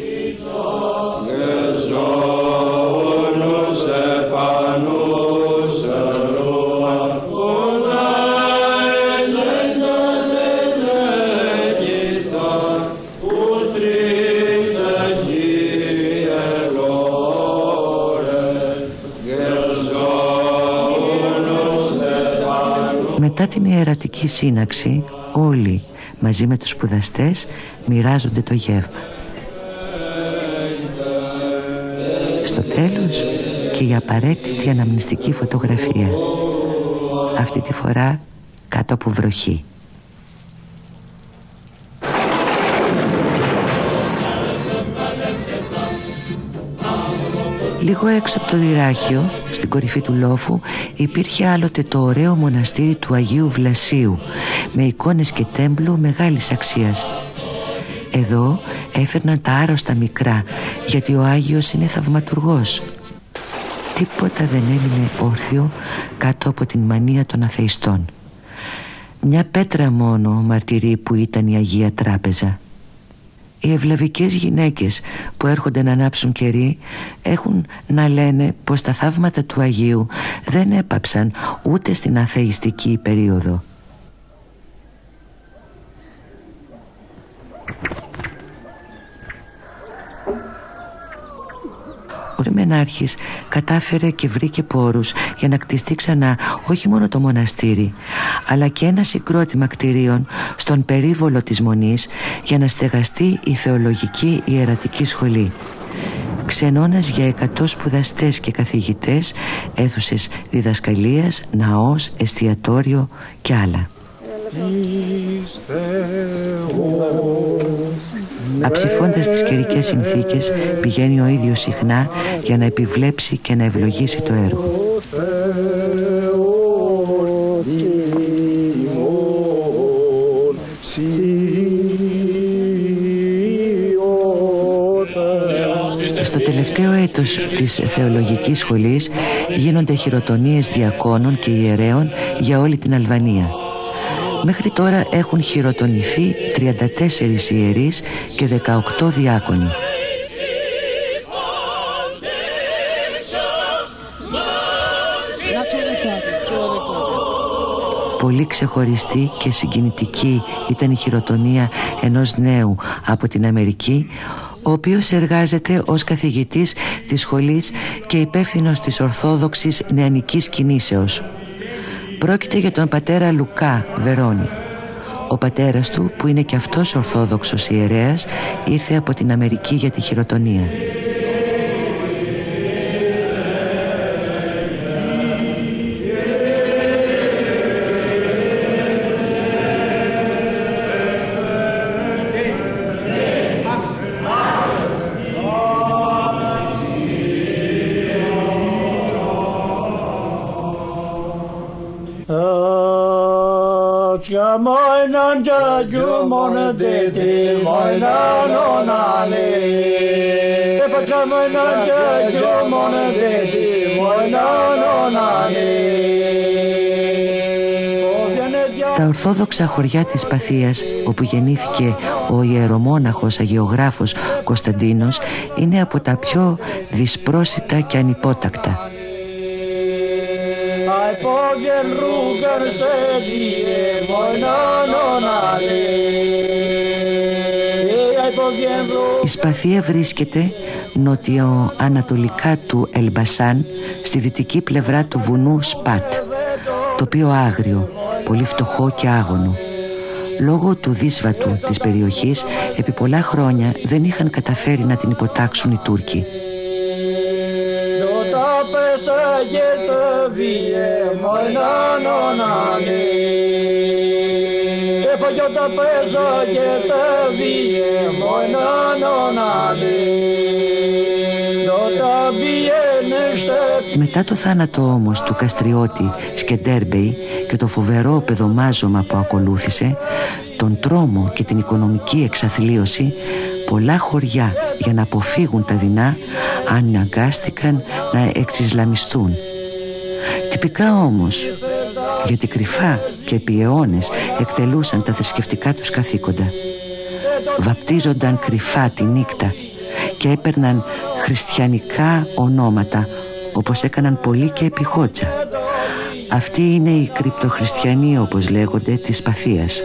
Μετά την ιερατική σύναξη, όλοι μαζί με τους σπουδαστές μοιράζονται το γεύμα. Στο τέλος και η απαραίτητη αναμνηστική φωτογραφία, αυτή τη φορά κάτω από βροχή. Λίγο έξω από το Ηράχιο, στην κορυφή του λόφου, υπήρχε άλλοτε το ωραίο μοναστήρι του Αγίου Βλασίου, με εικόνες και τέμπλου μεγάλης αξίας. Εδώ έφερναν τα άρρωστα μικρά, γιατί ο Άγιος είναι θαυματουργός. Τίποτα δεν έμεινε όρθιο κάτω από την μανία των αθεϊστών. Μια πέτρα μόνο μαρτυρεί που ήταν η Αγία Τράπεζα. Οι ευλαβικές γυναίκες που έρχονται να ανάψουν κερί έχουν να λένε πως τα θαύματα του Αγίου δεν έπαψαν ούτε στην αθεϊστική περίοδο. Ο Ρημενάρχης κατάφερε και βρήκε πόρους για να κτιστεί ξανά όχι μόνο το μοναστήρι, αλλά και ένα συγκρότημα κτηρίων στον περίβολο της Μονής για να στεγαστεί η θεολογική ιερατική σχολή. Ξενώνας για εκατό σπουδαστές και καθηγητές, αίθουσες διδασκαλίας, ναός, εστιατόριο και άλλα. Αψηφώντας τις καιρικές συνθήκες, πηγαίνει ο ίδιος συχνά για να επιβλέψει και να ευλογήσει το έργο. Στο τελευταίο έτος της θεολογικής σχολής γίνονται χειροτονίες διακόνων και ιερέων για όλη την Αλβανία. Μέχρι τώρα έχουν χειροτονηθεί τριάντα τέσσερις ιερείς και δεκαοκτώ διάκονοι. Πολύ ξεχωριστή και συγκινητική ήταν η χειροτονία ενός νέου από την Αμερική, ο οποίος εργάζεται ως καθηγητής της σχολής και υπεύθυνος της Ορθόδοξης Νεανικής Κινήσεως. Πρόκειται για τον πατέρα Λουκά Βερόνι. Ο πατέρας του, που είναι και αυτός Ορθόδοξος ιερέας, ήρθε από την Αμερική για τη χειροτονία. Τα ορθόδοξα χωριά της Παθίας, όπου γεννήθηκε ο ιερομόναχος αγιογράφος Κωνσταντίνος, είναι από τα πιο δυσπρόσιτα και ανυπότακτα. Η Σπαθία βρίσκεται νοτιοανατολικά του Ελμπασάν, στη δυτική πλευρά του βουνού Σπάτ, τοπίο άγριο, πολύ φτωχό και άγωνο. Λόγω του δύσβατου της περιοχής, επί πολλά χρόνια δεν είχαν καταφέρει να την υποτάξουν οι Τούρκοι. Μετά το θάνατο όμως του Καστριώτη Σκεντέρμπεϊ και το φοβερό παιδομάζωμα που ακολούθησε, τον τρόμο και την οικονομική εξαθλίωση, πολλά χωριά, για να αποφύγουν τα δεινά, αναγκάστηκαν να εξισλαμιστούν. Τυπικά όμως, γιατί κρυφά και επί αιώνες εκτελούσαν τα θρησκευτικά τους καθήκοντα. Βαπτίζονταν κρυφά τη νύχτα και έπαιρναν χριστιανικά ονόματα, όπως έκαναν πολλοί και επί Χότζα. Αυτοί είναι οι κρυπτοχριστιανοί, όπως λέγονται, της Σπαθίας.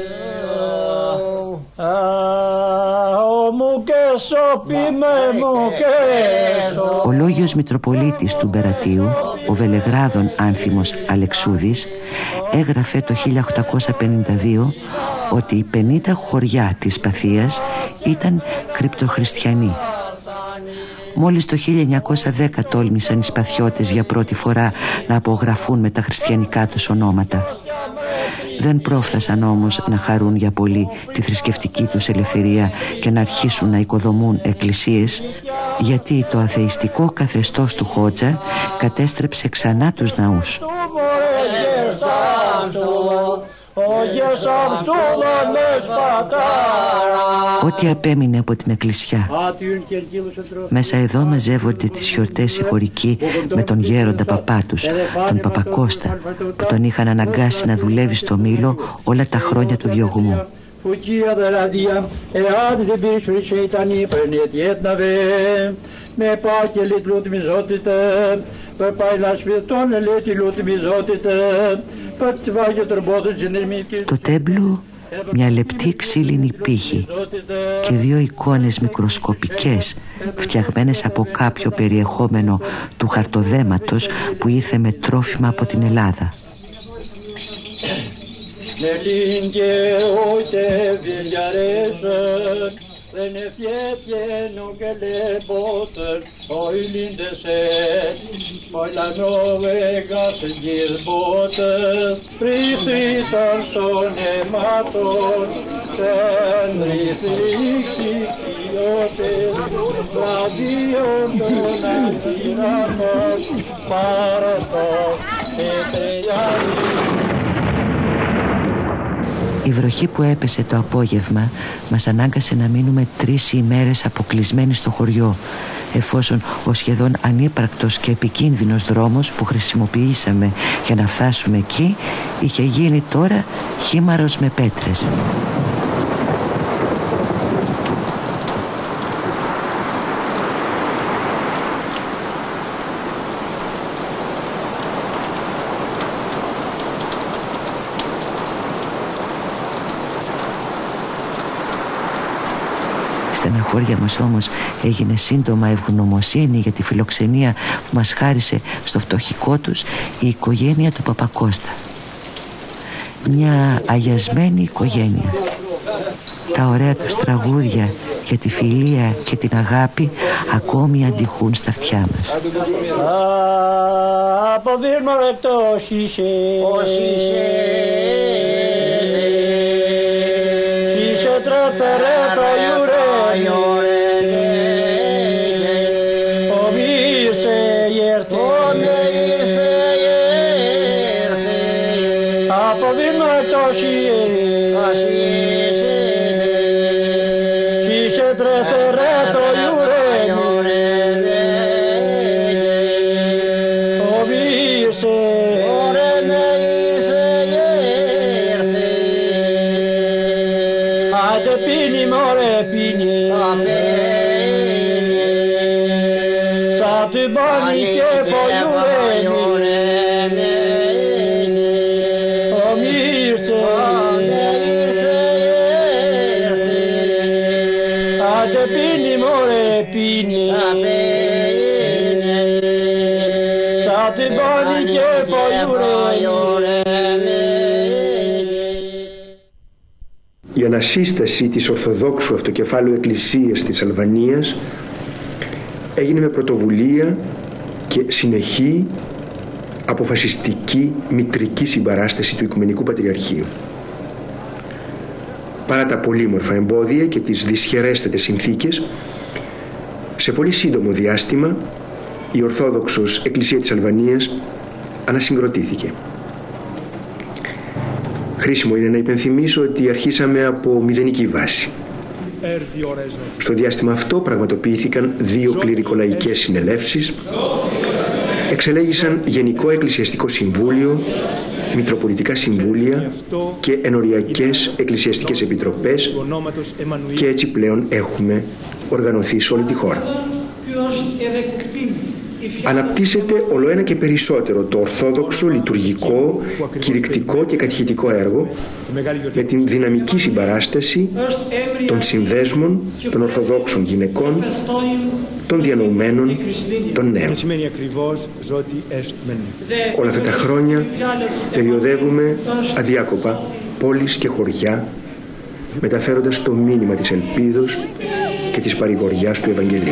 Ο λόγιος Μητροπολίτης του Μπερατίου, ο Βελεγράδων Άνθιμος Αλεξούδης, έγραφε το χίλια οκτακόσια πενήντα δύο ότι οι πενήντα χωριά της Σπαθίας ήταν κρυπτοχριστιανοί. Μόλις το χίλια εννιακόσια δέκα τόλμησαν οι Σπαθιώτες για πρώτη φορά να απογραφούν με τα χριστιανικά τους ονόματα. Δεν πρόφθασαν όμως να χαρούν για πολύ τη θρησκευτική τους ελευθερία και να αρχίσουν να οικοδομούν εκκλησίες, γιατί το αθεϊστικό καθεστώς του Χότζα κατέστρεψε ξανά τους ναούς. Ό,τι απέμεινε από την εκκλησιά. Μέσα εδώ μαζεύονται τις γιορτές οι χωρικοί με τον γέροντα παπά τους, τον Παπακώστα, που τον είχαν αναγκάσει να δουλεύει στο μήλο όλα τα χρόνια του διωγμού. Το τέμπλο, μια λεπτή ξύλινη πύχη και δύο εικόνες μικροσκοπικές φτιαγμένες από κάποιο περιεχόμενο του χαρτοδέματος που ήρθε με τρόφιμα από την Ελλάδα. Η βροχή που έπεσε το απόγευμα μας ανάγκασε να μείνουμε τρεις ημέρες αποκλεισμένοι στο χωριό, εφόσον ο σχεδόν ανύπαρκτος και επικίνδυνος δρόμος που χρησιμοποιήσαμε για να φτάσουμε εκεί είχε γίνει τώρα χήμαρος με πέτρες. Στεναχώρια μας όμως έγινε σύντομα ευγνωμοσύνη για τη φιλοξενία που μας χάρισε στο φτωχικό τους η οικογένεια του Παπακώστα. Μια αγιασμένη οικογένεια. Τα ωραία τους τραγούδια για τη φιλία και την αγάπη ακόμη αντιχούν στα αυτιά μας. Η ανασύσταση της Ορθοδόξου Αυτοκεφάλου Εκκλησίας της Αλβανίας έγινε με πρωτοβουλία και συνεχή αποφασιστική μητρική συμπαράσταση του Οικουμενικού Πατριαρχείου. Παρά τα πολύμορφα εμπόδια και τις δυσχερέστατες συνθήκες, σε πολύ σύντομο διάστημα η Ορθόδοξος Εκκλησία της Αλβανίας ανασυγκροτήθηκε. Χρήσιμο είναι να υπενθυμίσω ότι αρχίσαμε από μηδενική βάση. Στο διάστημα αυτό πραγματοποιήθηκαν δύο κληρικολαϊκές συνελεύσεις, εξελέγησαν Γενικό Εκκλησιαστικό Συμβούλιο, Μητροπολιτικά Συμβούλια και ενοριακές εκκλησιαστικές επιτροπές και έτσι πλέον έχουμε οργανωθεί σε όλη τη χώρα. Αναπτύσσεται ολοένα και περισσότερο το ορθόδοξο, λειτουργικό, κηρυκτικό και κατηχητικό έργο με την δυναμική συμπαράσταση των συνδέσμων, των ορθοδόξων γυναικών, των διανοουμένων, των νέων. Όλα αυτά τα χρόνια περιοδεύουμε αδιάκοπα πόλεις και χωριά, μεταφέροντας το μήνυμα της ελπίδος και της παρηγοριάς του Ευαγγελίου.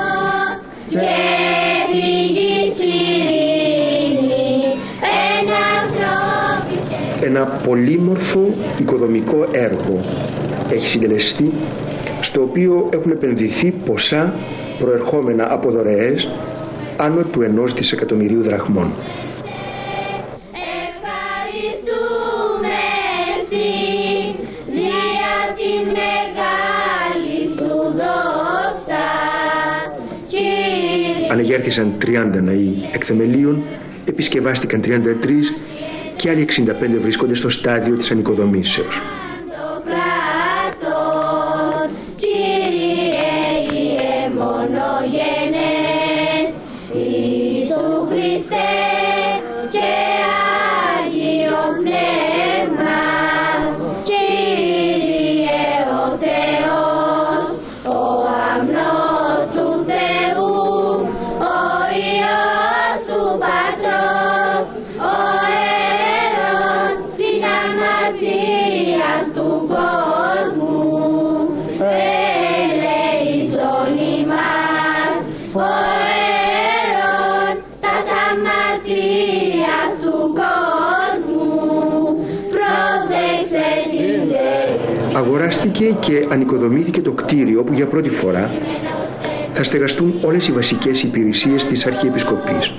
Ένα πολύμορφο οικοδομικό έργο έχει συντελεστεί, στο οποίο έχουν επενδυθεί ποσά προερχόμενα από δωρεές άνω του ενός δισεκατομμυρίου δραχμών. Ανεγέρθησαν τριάντα ναοί εκ θεμελίων, επισκευάστηκαν τριάντα τρία και άλλοι εξήντα πέντε βρίσκονται στο στάδιο της ανοικοδομήσεως. Αγοράστηκε και ανοικοδομήθηκε το κτίριο όπου για πρώτη φορά θα στεγαστούν όλες οι βασικές υπηρεσίες της Αρχιεπισκοπής.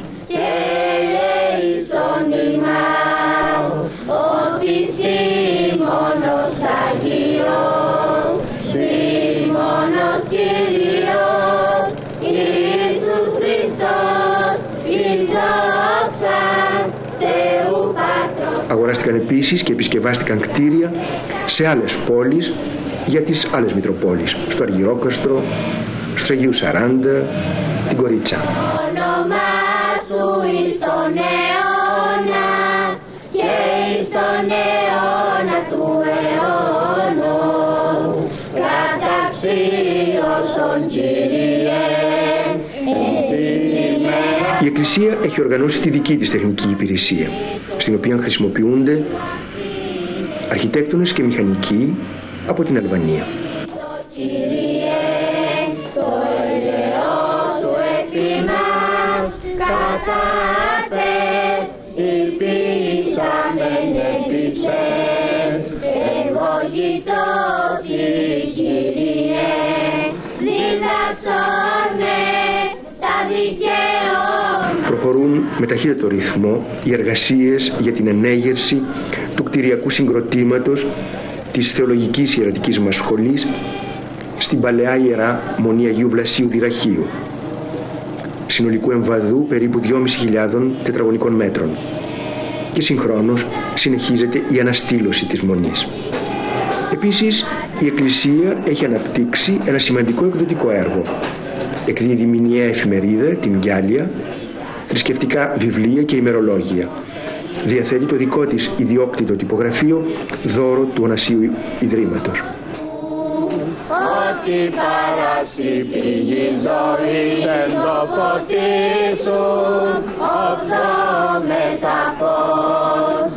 Αγοράστηκαν επίσης και επισκευάστηκαν κτίρια σε άλλες πόλεις για τις άλλες Μητροπόλεις, στο Αργυρόκαστρο, στους Αγίους Σαράντα, την Κορίτσα. Όνομά σου εις τον αιώνα και εις τον αιώνα του αιώνος, καταξίωσον Κύριε. Η Εκκλησία έχει οργανώσει τη δική της τεχνική υπηρεσία, στην οποία χρησιμοποιούνται αρχιτέκτονες και μηχανικοί από την Αλβανία. Προχωρούν με ταχύτερο ρυθμό οι εργασίες για την ενέγερση του κτηριακού συγκροτήματος της Θεολογικής Ιερατικής μας σχολής στην παλαιά Ιερά Μονή Αγίου Βλασίου Δυραχείου, συνολικού εμβαδού περίπου δυόμισι χιλιάδες τετραγωνικών μέτρων, και συγχρόνως συνεχίζεται η αναστήλωση της μονής. Επίσης, η Εκκλησία έχει αναπτύξει ένα σημαντικό εκδοτικό έργο. Εκδίδει μηνιαία εφημερίδα, την Γκιάλια, θρησκευτικά βιβλία και ημερολόγια. Διαθέτει το δικό της ιδιόκτητο τυπογραφείο, δώρο του Ωνασίου Ιδρύματος. Ότι παράσι πηγή ζωή δεν το ποτίσουν, όψω με τα φως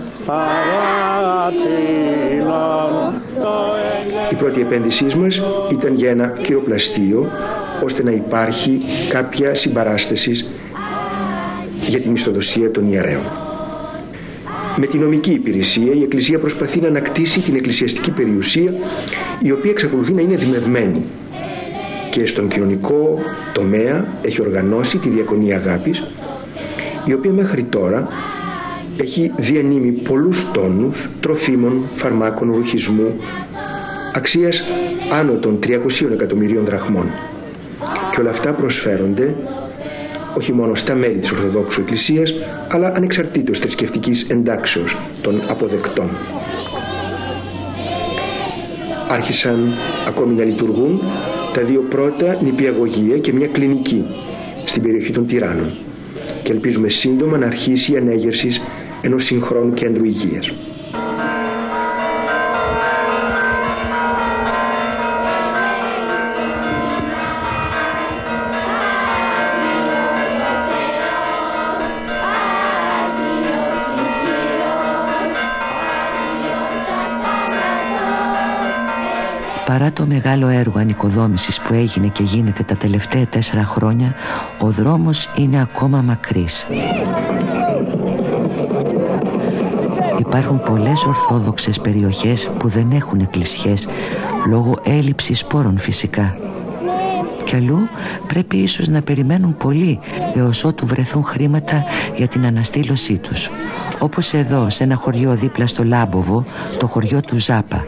παράτηνον. Η πρώτη επένδυσή μας ήταν για ένα κυροπλαστείο, ώστε να υπάρχει κάποια συμπαράσταση για τη μισθοδοσία των ιερέων. Με την νομική υπηρεσία η Εκκλησία προσπαθεί να ανακτήσει την εκκλησιαστική περιουσία, η οποία εξακολουθεί να είναι δημευμένη, και στον κοινωνικό τομέα έχει οργανώσει τη Διακονία Αγάπης, η οποία μέχρι τώρα έχει διανύμει πολλούς τόνους τροφίμων, φαρμάκων, ρουχισμού αξίας άνω των τριακοσίων εκατομμυρίων δραχμών. Και όλα αυτά προσφέρονται όχι μόνο στα μέλη της Ορθοδόξου Εκκλησίας, αλλά ανεξαρτήτως θρησκευτικής εντάξεως των αποδεκτών. Άρχισαν ακόμη να λειτουργούν τα δύο πρώτα νηπιαγωγεία και μια κλινική στην περιοχή των Τυράννων και ελπίζουμε σύντομα να αρχίσει η ανέγερση ενός συγχρόνου κέντρου υγείας. Παρά το μεγάλο έργο ανοικοδόμησης που έγινε και γίνεται τα τελευταία τέσσερα χρόνια, ο δρόμος είναι ακόμα μακρύς. Υπάρχουν πολλές ορθόδοξες περιοχές που δεν έχουν εκκλησιές, λόγω έλλειψης πόρων φυσικά. Κι αλλού πρέπει ίσως να περιμένουν πολύ έως ότου βρεθούν χρήματα για την αναστήλωσή τους. Όπως εδώ, σε ένα χωριό δίπλα στο Λάμποβο, το χωριό του Ζάπα.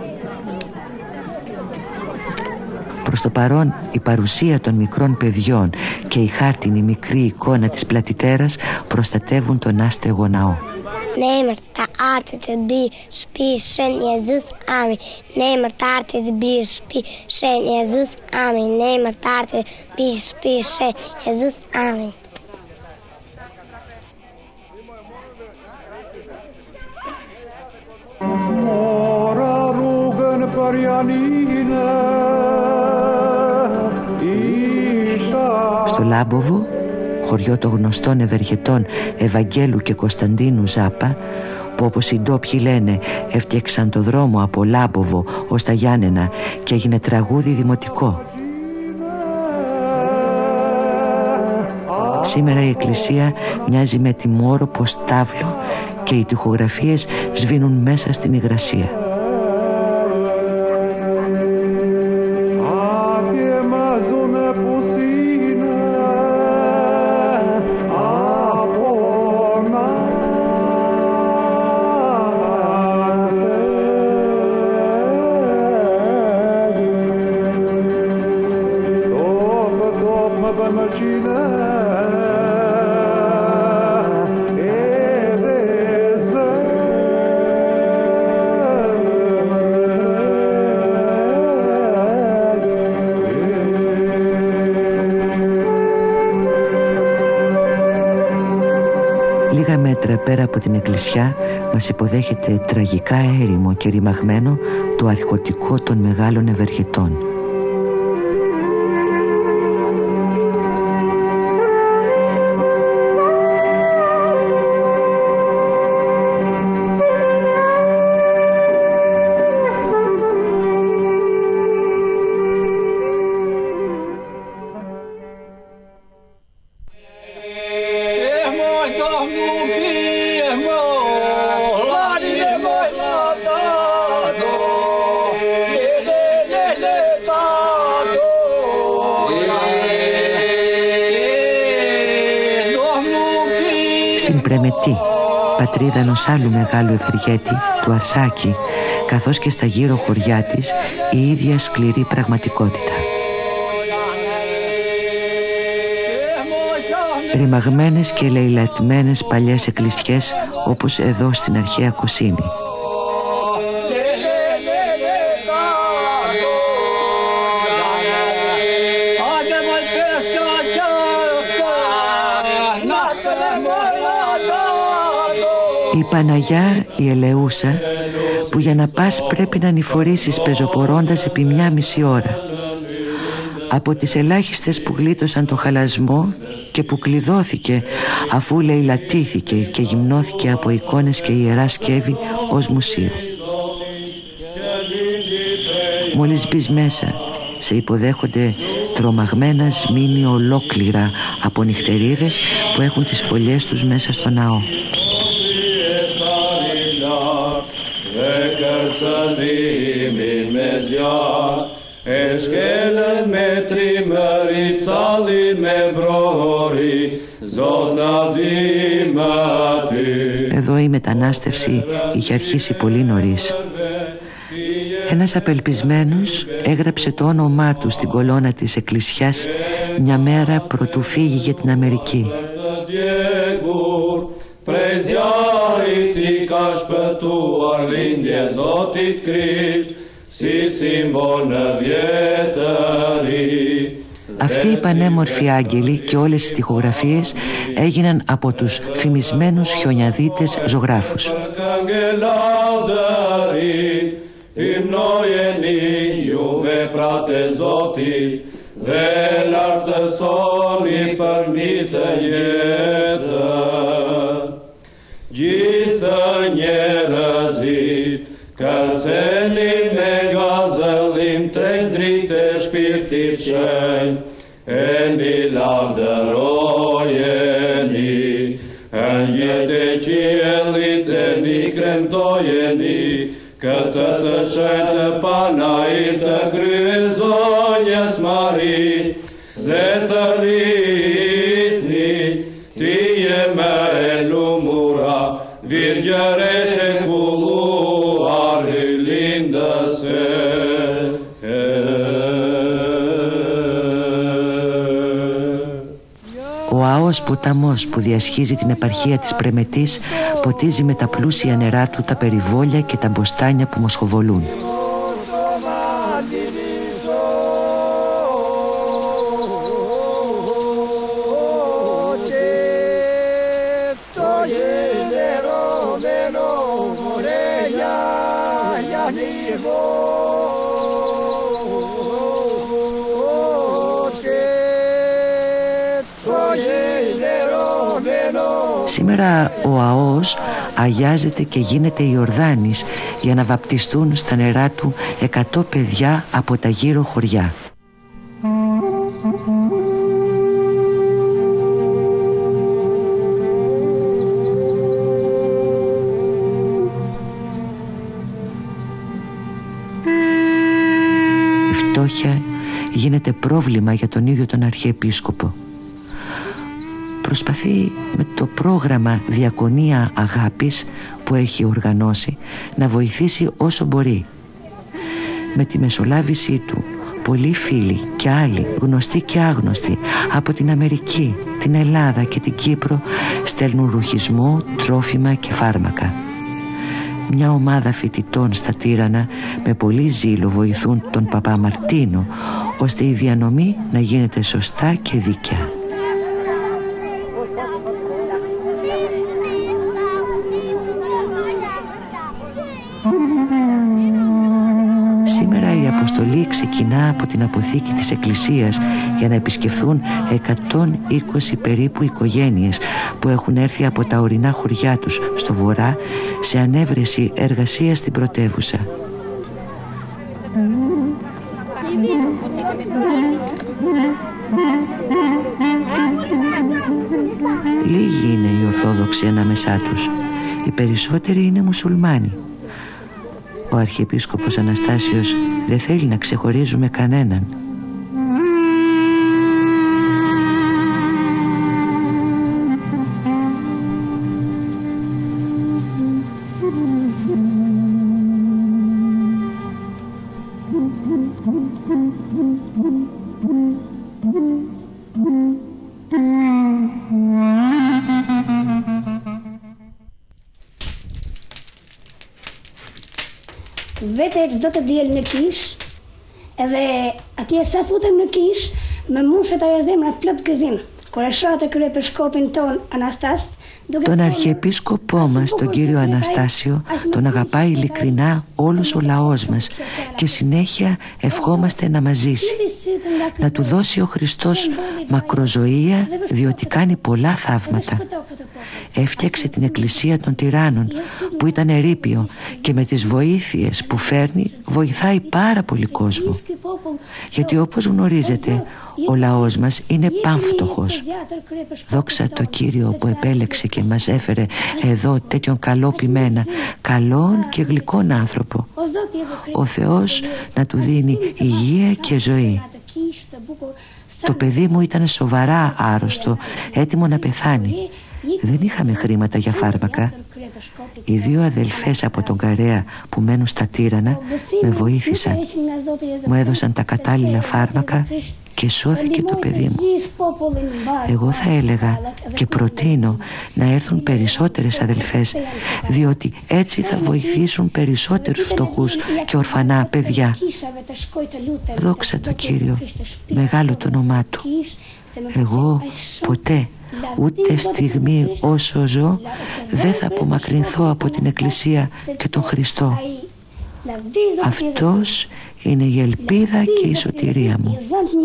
Προς το παρόν, η παρουσία των μικρών παιδιών και η χάρτινη μικρή εικόνα της πλατητέρας προστατεύουν τον άστεγο ναό. Neemt de aarde te bespisen, Jezus, amen. Neemt de aarde te bespisen, Jezus, amen. Neemt de aarde te bespisen, Jezus, amen. Ora rugen parianine, Στο Λάμποβο, χωριό των γνωστών ευεργετών Ευαγγέλου και Κωνσταντίνου Ζάπα, που όπως οι ντόπιοι λένε έφτιαξαν το δρόμο από Λάμποβο ως τα Γιάννενα και έγινε τραγούδι δημοτικό. Σήμερα η εκκλησία μοιάζει με τιμόρροπο στάβλο και οι τοιχογραφίες σβήνουν μέσα στην υγρασία. Λίγα μέτρα πέρα από την εκκλησιά μας υποδέχεται τραγικά έρημο και ρημαγμένο το αρχοντικό των μεγάλων ευεργετών. Στην Πρεμετή, πατρίδα ενός άλλου μεγάλου ευεργέτη, του Αρσάκη, καθώς και στα γύρω χωριά της, η ίδια σκληρή πραγματικότητα. Ρημαγμένες και λαιλατημένες παλιές εκκλησιές, όπως εδώ στην αρχαία Κοσίνη. Η Παναγιά, η Ελεούσα, που για να πας πρέπει να ανηφορήσεις πεζοπορώντας επί μια μισή ώρα. Από τις ελάχιστες που γλίτωσαν το χαλασμό και που κλειδώθηκε αφού λαιλατήθηκε και γυμνώθηκε από εικόνες και ιερά σκεύη ως μουσείο. Μόλις μπεις μέσα, σε υποδέχονται τρομαγμένα σμήνη ολόκληρα από νυχτερίδες που έχουν τις φωλιές τους μέσα στο ναό. Εδώ η μετανάστευση είχε αρχίσει πολύ νωρίς. Ένας απελπισμένος έγραψε το όνομά του στην κολόνα της εκκλησιάς μια μέρα προτού φύγει για την Αμερική. Αυτοί οι πανέμορφοι άγγελοι και όλες οι τοιχογραφίες έγιναν από τους φημισμένους χιονιαδίτες ζωγράφους. En bilavdërojeni, en jetë qielit e mikremtojeni, këtë të qenë panajt të kryzonjes marit, dhe të lisni, ti je me e lumura, virgjëreshe kulluar lindëse. Ο αός ποταμός που διασχίζει την επαρχία της Πρεμετής ποτίζει με τα πλούσια νερά του τα περιβόλια και τα μποστάνια που μοσχοβολούν. Σήμερα ο αός αγιάζεται και γίνεται Ιορδάνης για να βαπτιστούν στα νερά του εκατό παιδιά από τα γύρω χωριά. Η φτώχεια γίνεται πρόβλημα για τον ίδιο τον Αρχιεπίσκοπο. Προσπαθεί με το πρόγραμμα Διακονία Αγάπης που έχει οργανώσει να βοηθήσει όσο μπορεί. Με τη μεσολάβησή του πολλοί φίλοι και άλλοι γνωστοί και άγνωστοι από την Αμερική, την Ελλάδα και την Κύπρο στέλνουν ρουχισμό, τρόφιμα και φάρμακα. Μια ομάδα φοιτητών στα Τύρανα με πολύ ζήλο βοηθούν τον Παπά Μαρτίνο ώστε η διανομή να γίνεται σωστά και δίκαια. Σήμερα η αποστολή ξεκινά από την αποθήκη της Εκκλησίας για να επισκεφθούν εκατόν είκοσι περίπου οικογένειες που έχουν έρθει από τα ορεινά χωριά τους στο βορρά σε ανέβρεση εργασία στην πρωτεύουσα. Λίγοι είναι οι Ορθόδοξοι ανάμεσά τους. Οι περισσότεροι είναι μουσουλμάνοι. Ο Αρχιεπίσκοπος Αναστάσιος δεν θέλει να ξεχωρίζουμε κανέναν. Vete çdo të diel në kish, edhe atje sa futem në kish, me mushet ajo zemra plot gëzim. Kur e shoh atë kryepiskopin ton Anastas, τον Αρχιεπίσκοπό μας, τον κύριο Αναστάσιο, τον αγαπάει ειλικρινά όλος ο λαός μας και συνέχεια ευχόμαστε να μας ζήσει. Να του δώσει ο Χριστός μακροζωία, διότι κάνει πολλά θαύματα. Έφτιαξε την εκκλησία των τυράννων που ήταν ερείπιο και με τις βοήθειες που φέρνει βοηθάει πάρα πολύ κόσμο. Γιατί όπως γνωρίζετε ο λαός μας είναι πανφτωχός. Δόξα το Κύριο που επέλεξε και μας έφερε εδώ τέτοιον καλό ποιμένα, καλόν και γλυκόν άνθρωπο. Ο Θεός να του δίνει υγεία και ζωή. Το παιδί μου ήταν σοβαρά άρρωστο, έτοιμο να πεθάνει. Δεν είχαμε χρήματα για φάρμακα Οι δύο αδελφές από τον Καρέα που μένουν στα Τύρανα με βοήθησαν. Μου έδωσαν τα κατάλληλα φάρμακα και σώθηκε το παιδί μου. Εγώ θα έλεγα και προτείνω να έρθουν περισσότερες αδελφές, διότι έτσι θα βοηθήσουν περισσότερους φτωχούς και ορφανά παιδιά. Δόξα τω Κύριο, μεγάλο το όνομά Του. Εγώ ποτέ, ούτε στιγμή όσο ζω, δεν θα απομακρυνθώ από την Εκκλησία και τον Χριστό. Αυτός είναι η ελπίδα και η σωτηρία μου.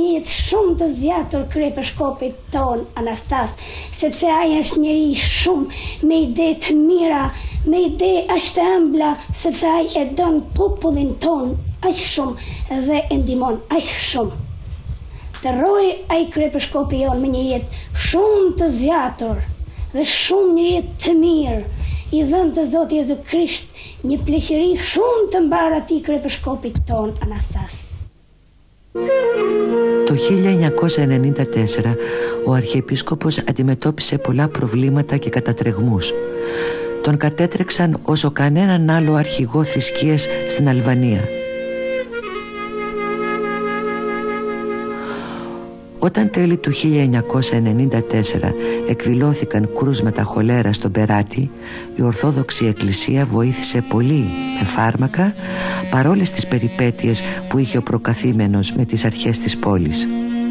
Të rroj ai kryeperskopi jon me një jetë shumë të zgjatur dhe shumë një jetë të mirë, i dhënë të Zoti Jezu Krisht një pleqëri shumë të mbarë atij kryeperskopit ton Anastas. Το χίλια εννιακόσια ενενήντα τέσσερα ο Αρχιεπίσκοπος αντιμετώπισε πολλά προβλήματα και κατατρεγμούς. Τον κατέτρεξαν όσο κανέναν άλλο αρχηγό θρησκείας στην Αλβανία. Όταν τέλη του χίλια εννιακόσια ενενήντα τέσσερα εκδηλώθηκαν κρούσματα χολέρα στον Περάτη, η Ορθόδοξη Εκκλησία βοήθησε πολύ με φάρμακα, παρόλες τις περιπέτειες που είχε ο προκαθήμενος με τις αρχές της πόλης.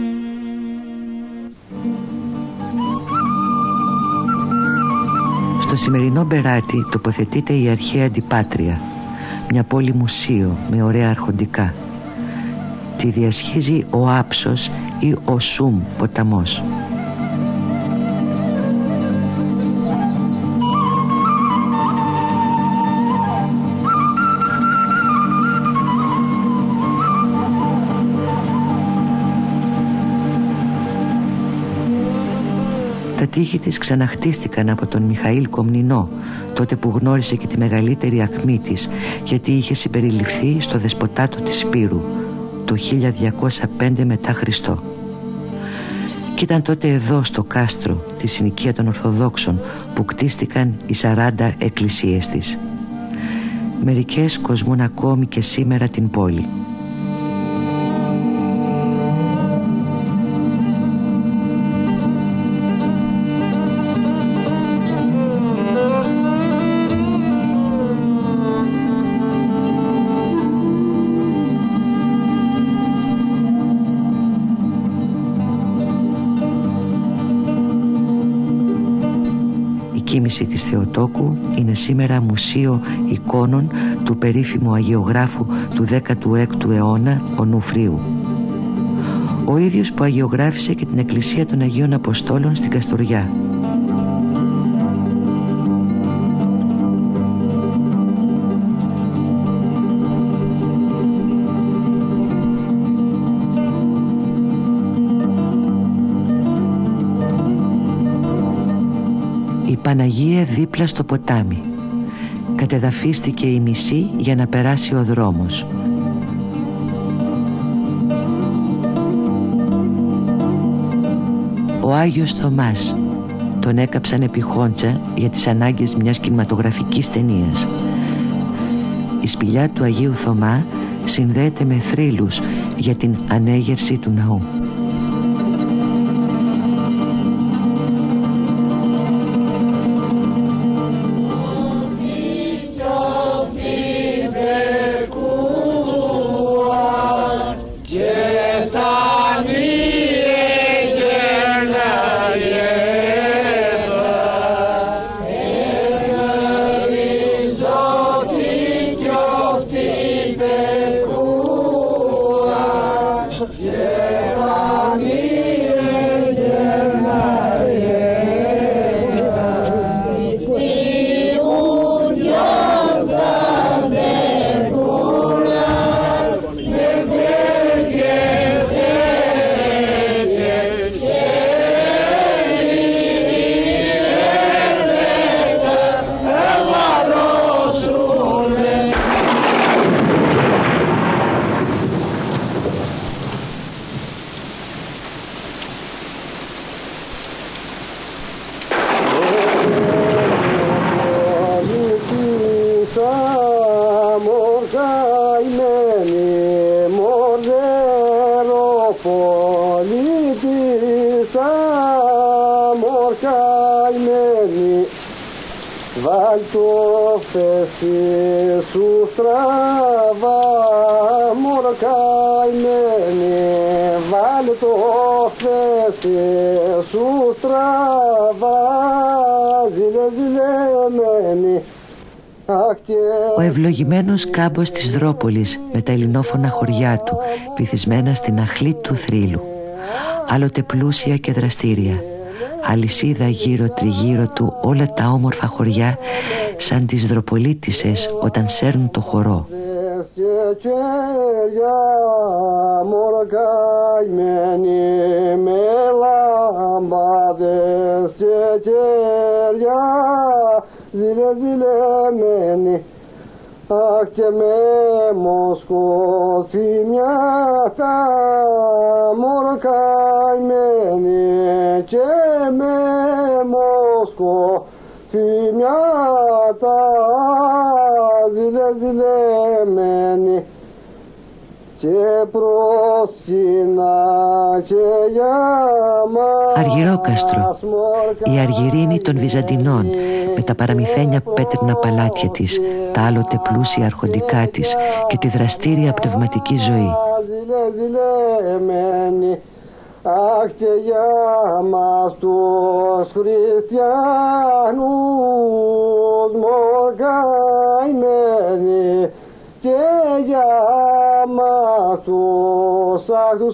Στο σημερινό Μπεράτη τοποθετείται η αρχαία Αντιπάτρια, μια πόλη μουσείο με ωραία αρχοντικά. Τη διασχίζει ο Άψος ή ο Σούμ ποταμός. Τα τείχη της ξαναχτίστηκαν από τον Μιχαήλ Κομνηνό, τότε που γνώρισε και τη μεγαλύτερη ακμή της, γιατί είχε συμπεριληφθεί στο δεσποτάτο της Σπύρου το χίλια διακόσια πέντε μετά Χριστό. Και ήταν τότε εδώ στο κάστρο, τη συνοικία των Ορθοδόξων, που κτίστηκαν οι σαράντα εκκλησίες της. Μερικές κοσμούν ακόμη και σήμερα την πόλη. Η κοίμηση της Θεοτόκου είναι σήμερα μουσείο εικόνων του περίφημου αγιογράφου του δέκατου έκτου αιώνα Ονουφρίου. Ο ίδιος που αγιογράφησε και την Εκκλησία των Αγίων Αποστόλων στην Καστοριά. Η Παναγία δίπλα στο ποτάμι. Κατεδαφίστηκε η μισή για να περάσει ο δρόμος. Ο Άγιος Θωμάς. Τον έκαψαν επί Χόντσα για τις ανάγκες μιας κινηματογραφικής ταινίας. Η σπηλιά του Αγίου Θωμά συνδέεται με θρύλους για την ανέγερση του ναού. Yeah. καημένη, βάλ το φέσι σου στραβά, μωρό καημένη, βάλ το φέσι σου στραβά, ζηλε ζηλεμένη. Ο ευλογημένος κάμπος της Δρόπολης με τα ελληνόφωνα χωριά του, βυθισμένα στην αχλή του θρύλου, άλλοτε πλούσια και δραστήρια, αλυσίδα γύρω τριγύρω του όλα τα όμορφα χωριά, σαν τις δροπολίτισσες όταν σέρνουν το χορό. Ζηλε ζηλεμένη, αχ και με μοσκόθη μια τα μωρό καημένη, και με μοσκόθη μια τα ζηλε ζηλεμένη, και προσκυνά και για μας. Αργυρόκαστρο, η Αργυρίνη των Βυζαντινών, με τα παραμυθένια πέτρινα παλάτια της, τα άλλοτε πλούσια αρχοντικά της και τη δραστήρια πνευματική ζωή. Αχ και για μας τους χριστιανούς μορκαημένοι, και για μας τους άχτους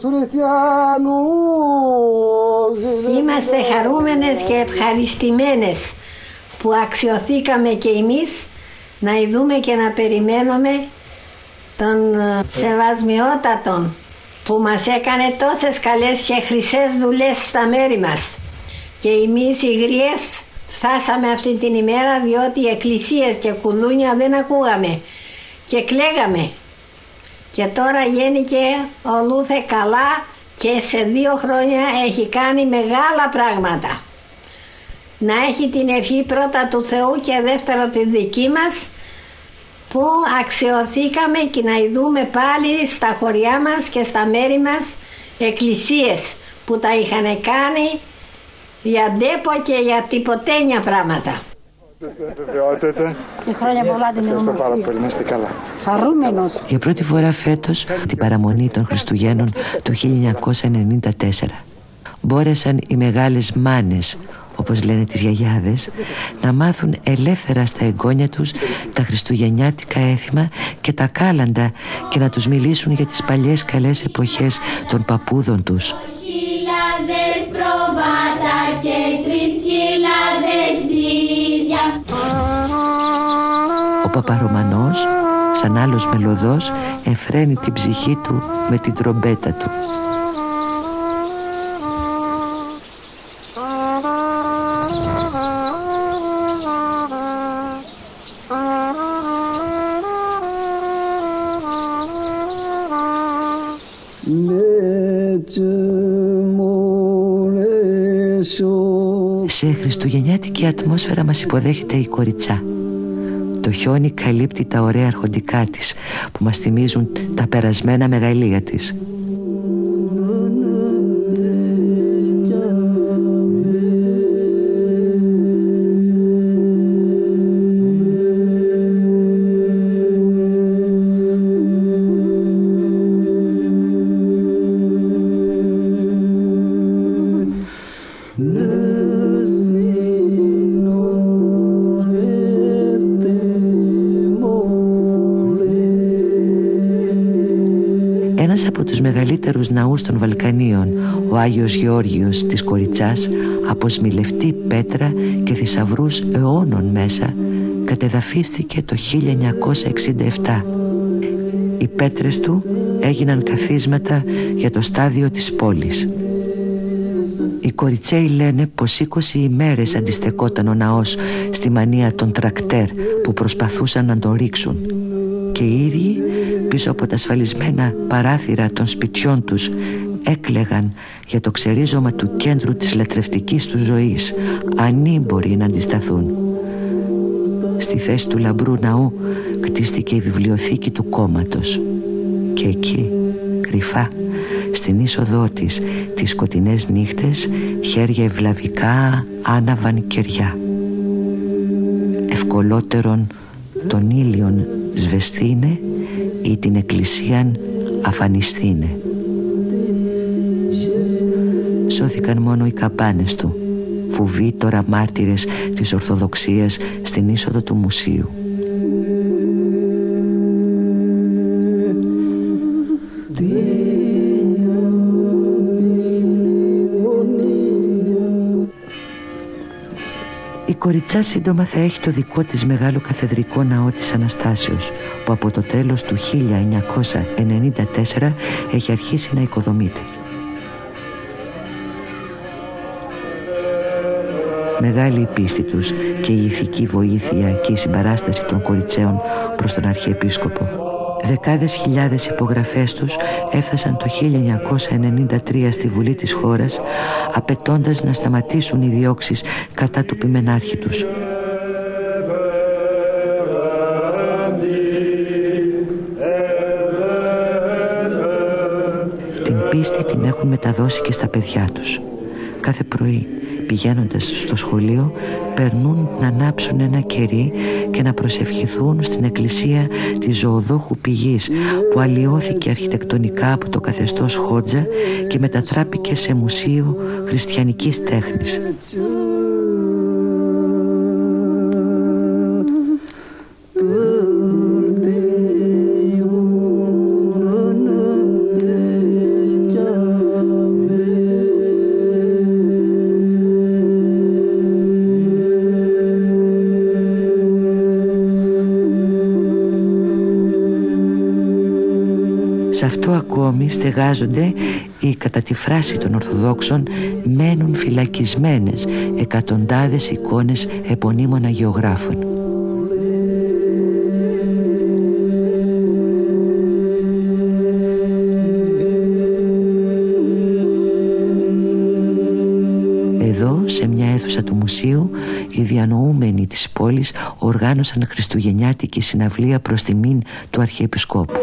χριστιανούς. Είμαστε χαρούμενες και ευχαριστημένες που αξιοθήκαμε και εμείς να ειδούμε και να περιμένουμε τον Σεβασμιότατον που μας έκανε τόσες καλές και χρυσές δουλειές στα μέρη μας. Και εμείς οι γριές φτάσαμε αυτή την ημέρα διότι οι εκκλησίες και κουδούνια δεν ακούγαμε και κλαίγαμε. Και τώρα γέννηκε ο Λούθε καλά και σε δύο χρόνια έχει κάνει μεγάλα πράγματα. Να έχει την ευχή πρώτα του Θεού και δεύτερο τη δική μας, που αξιοθήκαμε και να ειδούμε πάλι στα χωριά μας και στα μέρη μας εκκλησίες που τα είχαν κάνει για ντέπο και για τυποτένια πράγματα. Και χρόνια πολλά την ονομαστή. Χαρούμενος. Για πρώτη φορά φέτος, την παραμονή των Χριστουγέννων του χίλια εννιακόσια ενενήντα τέσσερα, μπόρεσαν οι μεγάλες μάνες, όπως λένε τις γιαγιάδες, να μάθουν ελεύθερα στα εγγόνια τους τα χριστουγεννιάτικα έθιμα και τα κάλαντα και να τους μιλήσουν για τις παλιές καλές εποχές των παππούδων τους. Χιλιάδες προβάτα και τρεις χιλιάδες ίδια. Ο Παπαρωμανός, σαν άλλος μελωδός, εφραίνει την ψυχή του με την τρομπέτα του. Σε χριστουγεννιάτικη ατμόσφαιρα μας υποδέχεται η Κοριτσά. Το χιόνι καλύπτει τα ωραία αρχοντικά της που μας θυμίζουν τα περασμένα μεγαλεία της. Ένας από τους μεγαλύτερους ναούς των Βαλκανίων, ο Άγιος Γεώργιος της Κοριτσάς, από σμιλευτή πέτρα και θησαυρούς αιώνων μέσα, κατεδαφίστηκε το χίλια εννιακόσια εξήντα επτά. Οι πέτρες του έγιναν καθίσματα για το στάδιο της πόλης. Οι Κοριτσαίοι λένε πως είκοσι ημέρες αντιστεκόταν ο ναός στη μανία των τρακτέρ που προσπαθούσαν να τον ρίξουν. Και οι ίδιοι πίσω από τα ασφαλισμένα παράθυρα των σπιτιών τους έκλαιγαν για το ξερίζωμα του κέντρου της λατρευτικής του ζωής, ανήμποροι να αντισταθούν. Στη θέση του λαμπρού ναού κτίστηκε η βιβλιοθήκη του κόμματος. Και εκεί, κρυφά, στην είσοδό της, τη Τις σκοτεινές νύχτες χέρια ευλαβικά άναβαν κεριά. Ευκολότερον τον ήλιον σβεστήνε ή την εκκλησίαν αφανιστήνε. Σώθηκαν μόνο οι καμπάνες του, φουβοί τώρα μάρτυρες της Ορθοδοξίας στην είσοδο του μουσείου. Η Κοριτσά σύντομα θα έχει το δικό της μεγάλο καθεδρικό ναό της Αναστάσεως, που από το τέλος του χίλια εννιακόσια ενενήντα τέσσερα έχει αρχίσει να οικοδομείται. Μεγάλη η πίστη τους και η ηθική βοήθεια και η συμπαράσταση των κοριτσαίων προς τον Αρχιεπίσκοπο. Δεκάδες χιλιάδες υπογραφές τους έφτασαν το χίλια εννιακόσια ενενήντα τρία στη Βουλή της χώρας, απαιτώντας να σταματήσουν οι διώξεις κατά του ποιμενάρχη τους. Την πίστη την έχουν μεταδώσει και στα παιδιά τους. Κάθε πρωί, πηγαίνοντας στο σχολείο, περνούν να ανάψουν ένα κερί και να προσευχηθούν στην εκκλησία της Ζωοδόχου Πηγής, που αλλοιώθηκε αρχιτεκτονικά από το καθεστώς Χότζα και μετατράπηκε σε μουσείο χριστιανικής τέχνης. Σε αυτό ακόμη στεγάζονται οι, κατά τη φράση των Ορθοδόξων, μένουν φυλακισμένες εκατοντάδες εικόνες επωνύμων αγιογράφων. Εδώ, σε μια αίθουσα του μουσείου, οι διανοούμενοι της πόλης οργάνωσαν χριστουγεννιάτικη συναυλία προς τιμήν του Αρχιεπισκόπου.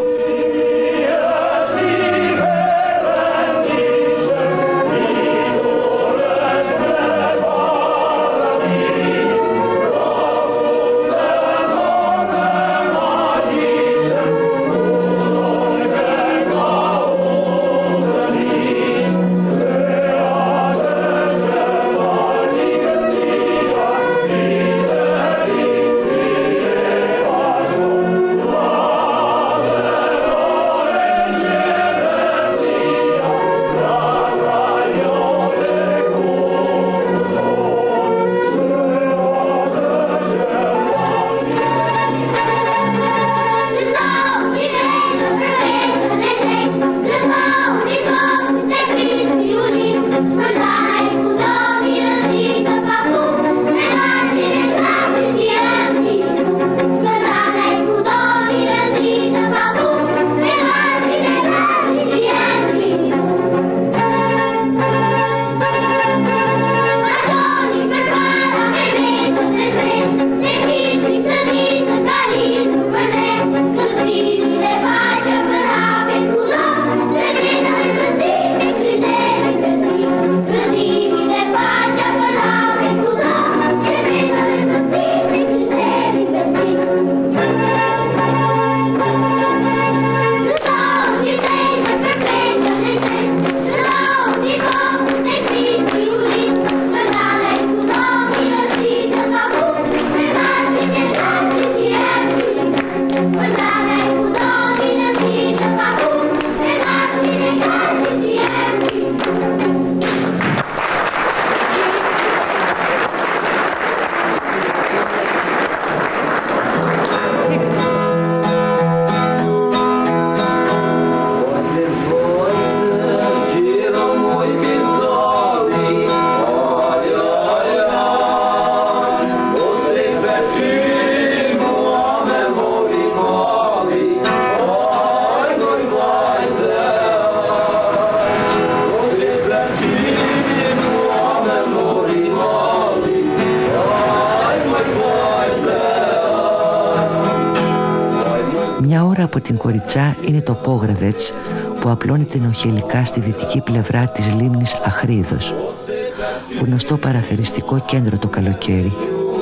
Από την Κοριτσά είναι το Πόγραδετς, που απλώνεται νοχελικά στη δυτική πλευρά της λίμνης Αχρίδος, γνωστό παραθεριστικό κέντρο το καλοκαίρι.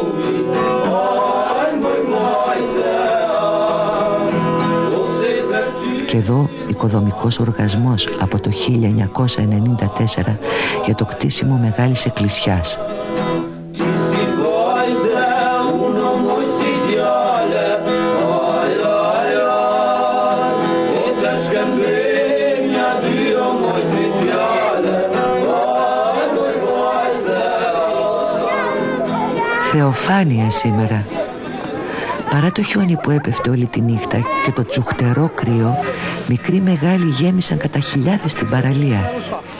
Και εδώ οικοδομικός οργασμός από το χίλια εννιακόσια ενενήντα τέσσερα για το κτίσιμο μεγάλης εκκλησιάς. Θεοφάνεια σήμερα. Παρά το χιόνι που έπεφτε όλη τη νύχτα και το τσουχτερό κρύο, μικροί μεγάλοι γέμισαν κατά χιλιάδες την παραλία.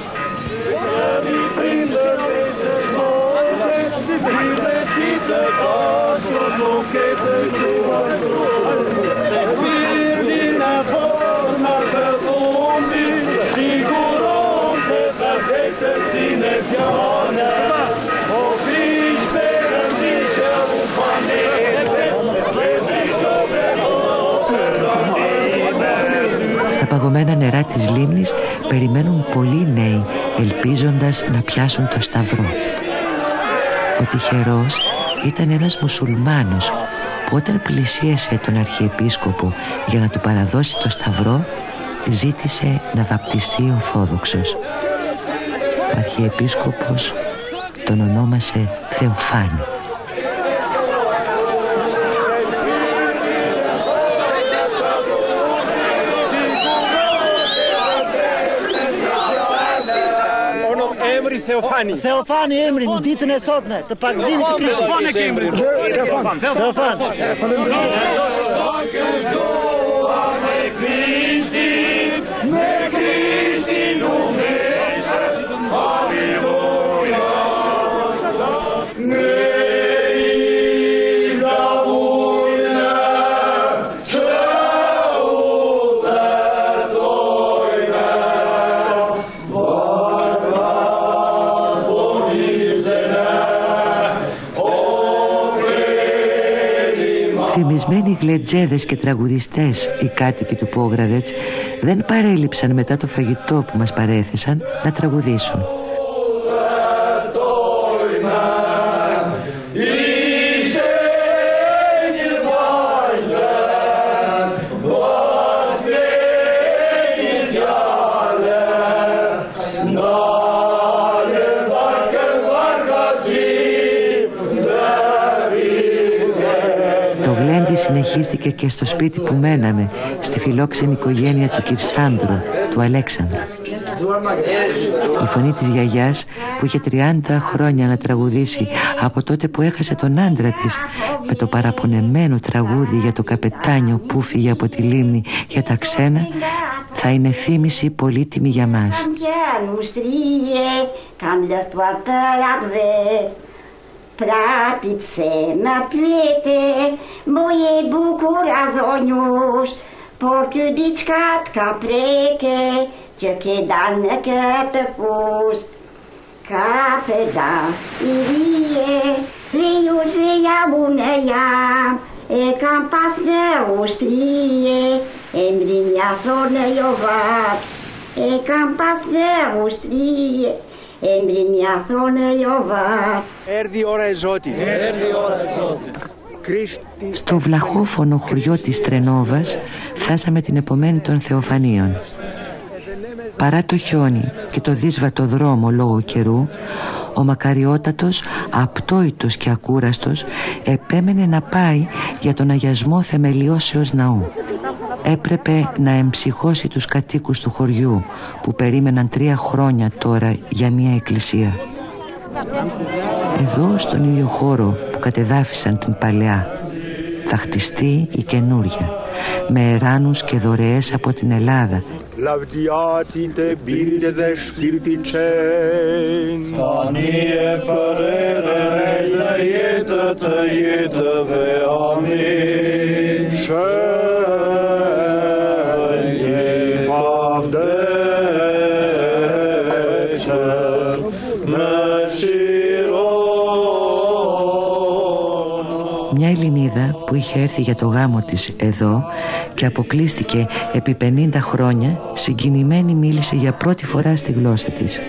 Στα παγωμένα νερά της λίμνης περιμένουν πολλοί νέοι, ελπίζοντας να πιάσουν το σταυρό. Ο τυχερός ήταν ένας μουσουλμάνος που όταν πλησίασε τον Αρχιεπίσκοπο για να του παραδώσει το σταυρό, ζήτησε να βαπτιστεί Ορθόδοξος. Ο Αρχιεπίσκοπος τον ονόμασε Θεοφάνη. Θεοφάνη. Θεοφάνη έμριν, dite në sotme, të pakëzimit të Krishtit. Theofane kemri. Theofane. Theofane. Θυμισμένοι γλετζέδες και τραγουδιστές, οι κάτοικοι του Πόγραδετς, δεν παρέλειψαν μετά το φαγητό που μας παρέθεσαν να τραγουδήσουν. Συνεχίστηκε και στο σπίτι που μέναμε, στη φιλόξενη οικογένεια του Κυρσάνδρου, του Αλέξανδρου. Η φωνή της γιαγιάς, που είχε τριάντα χρόνια να τραγουδήσει από τότε που έχασε τον άντρα της, με το παραπονεμένο τραγούδι για το καπετάνιο που φύγε από τη λίμνη για τα ξένα, θα είναι θύμηση πολύτιμη για μας. Prati pse më pyete, moje bukur azonjush, por kjo diçka t'ka preke, që ke dal në këtë fush. Ka peda i rije, leju që jam unë jam, e kam pas në ushtrije, emrin ja thonë jo vat, e kam pas në ushtrije. Emrin ja thonë jo vat. Έρδει η ώρα εζώτη. Έρδει η ώρα εζώτη. Στο βλαχόφωνο χωριό της Τρενόβας φτάσαμε την επομένη των Θεοφανίων. Παρά το χιόνι και το δύσβατο δρόμο λόγω καιρού, ο μακαριότατος, απτόητος και ακούραστος, επέμενε να πάει για τον αγιασμό θεμελιώσεως ναού. Έπρεπε να εμψυχώσει τους κατοίκους του χωριού που περίμεναν τρία χρόνια τώρα για μια εκκλησία. Εδώ στον ίδιο χώρο που κατεδάφισαν την παλαιά θα χτιστεί η καινούρια, με εράνους και δωρεές από την Ελλάδα. Lavdiatite birde dhe shpirti qenë, tani e përere dhe jetë të jetëve, amin. Shënje pavdeshe në shiron. μια Ελληνίδα που είχε έρθει για το γάμο της εδώ και αποκλείστηκε επί πενήντα χρόνια, συγκινημένη μίλησε για πρώτη φορά στη γλώσσα της.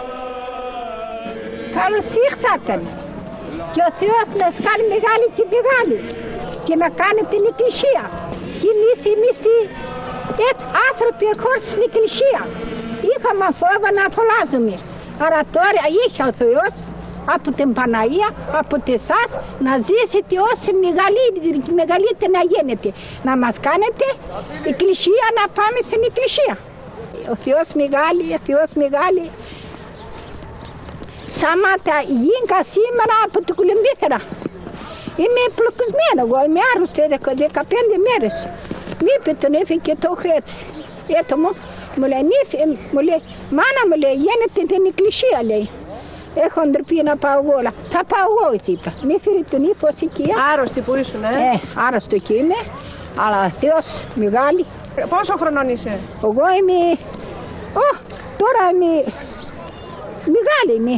Καλώς ήρθατε. Και ο Θεός μας κάνει μεγάλη και μεγάλη και να κάνει την εκκλησία. Και εμείς είμαστε έτσι άνθρωποι χωρίς την εκκλησία. Είχαμε φόβο να φωλάζουμε. Άρα τώρα είχε ο Θεός από την Παναγία, από εσάς, να ζήσετε όσο μεγαλύτερη να γίνετε. Να μας κάνετε εκκλησία, να πάμε στην εκκλησία. Ο Θεός μεγάλη, ο Θεός μεγάλη. Σαμάτα γίνκα σήμερα από την Κολυμπήθερα. Είμαι πλοκισμένη εγώ, είμαι άρρωστη δεκαπέντε μέρες. Μη είπε τον έφυγε το έτσι. Έτω μου, μου λέει, μου λέει, μάνα μου λέει, γίνεται την εκκλησία λέει. Έχω ντροπή να πάω εγώ όλα. Θα πάω εγώ έτσι είπα. Μη φέρει τον ύφος εκεί. Άρρωστη που ήσουν, ε. Ε, άρρωστη εκεί είμαι. Αλλά ο Θεός μεγάλη. Πόσο χρονών είσαι? Εγώ είμαι, ω, τώρα είμαι, μεγάλη είμαι.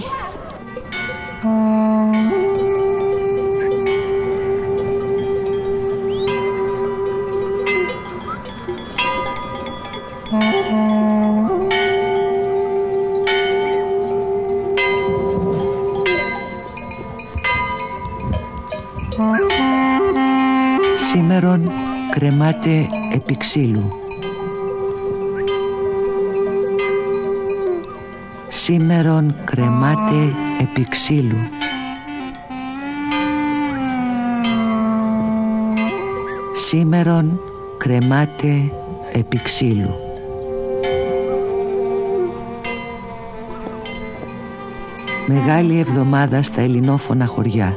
Σήμερον κρεμάται επί ξύλου. Σήμερον κρεμάται επί ξύλου. Σήμερον κρεμάται επί ξύλου. Μεγάλη εβδομάδα στα ελληνόφωνα χωριά.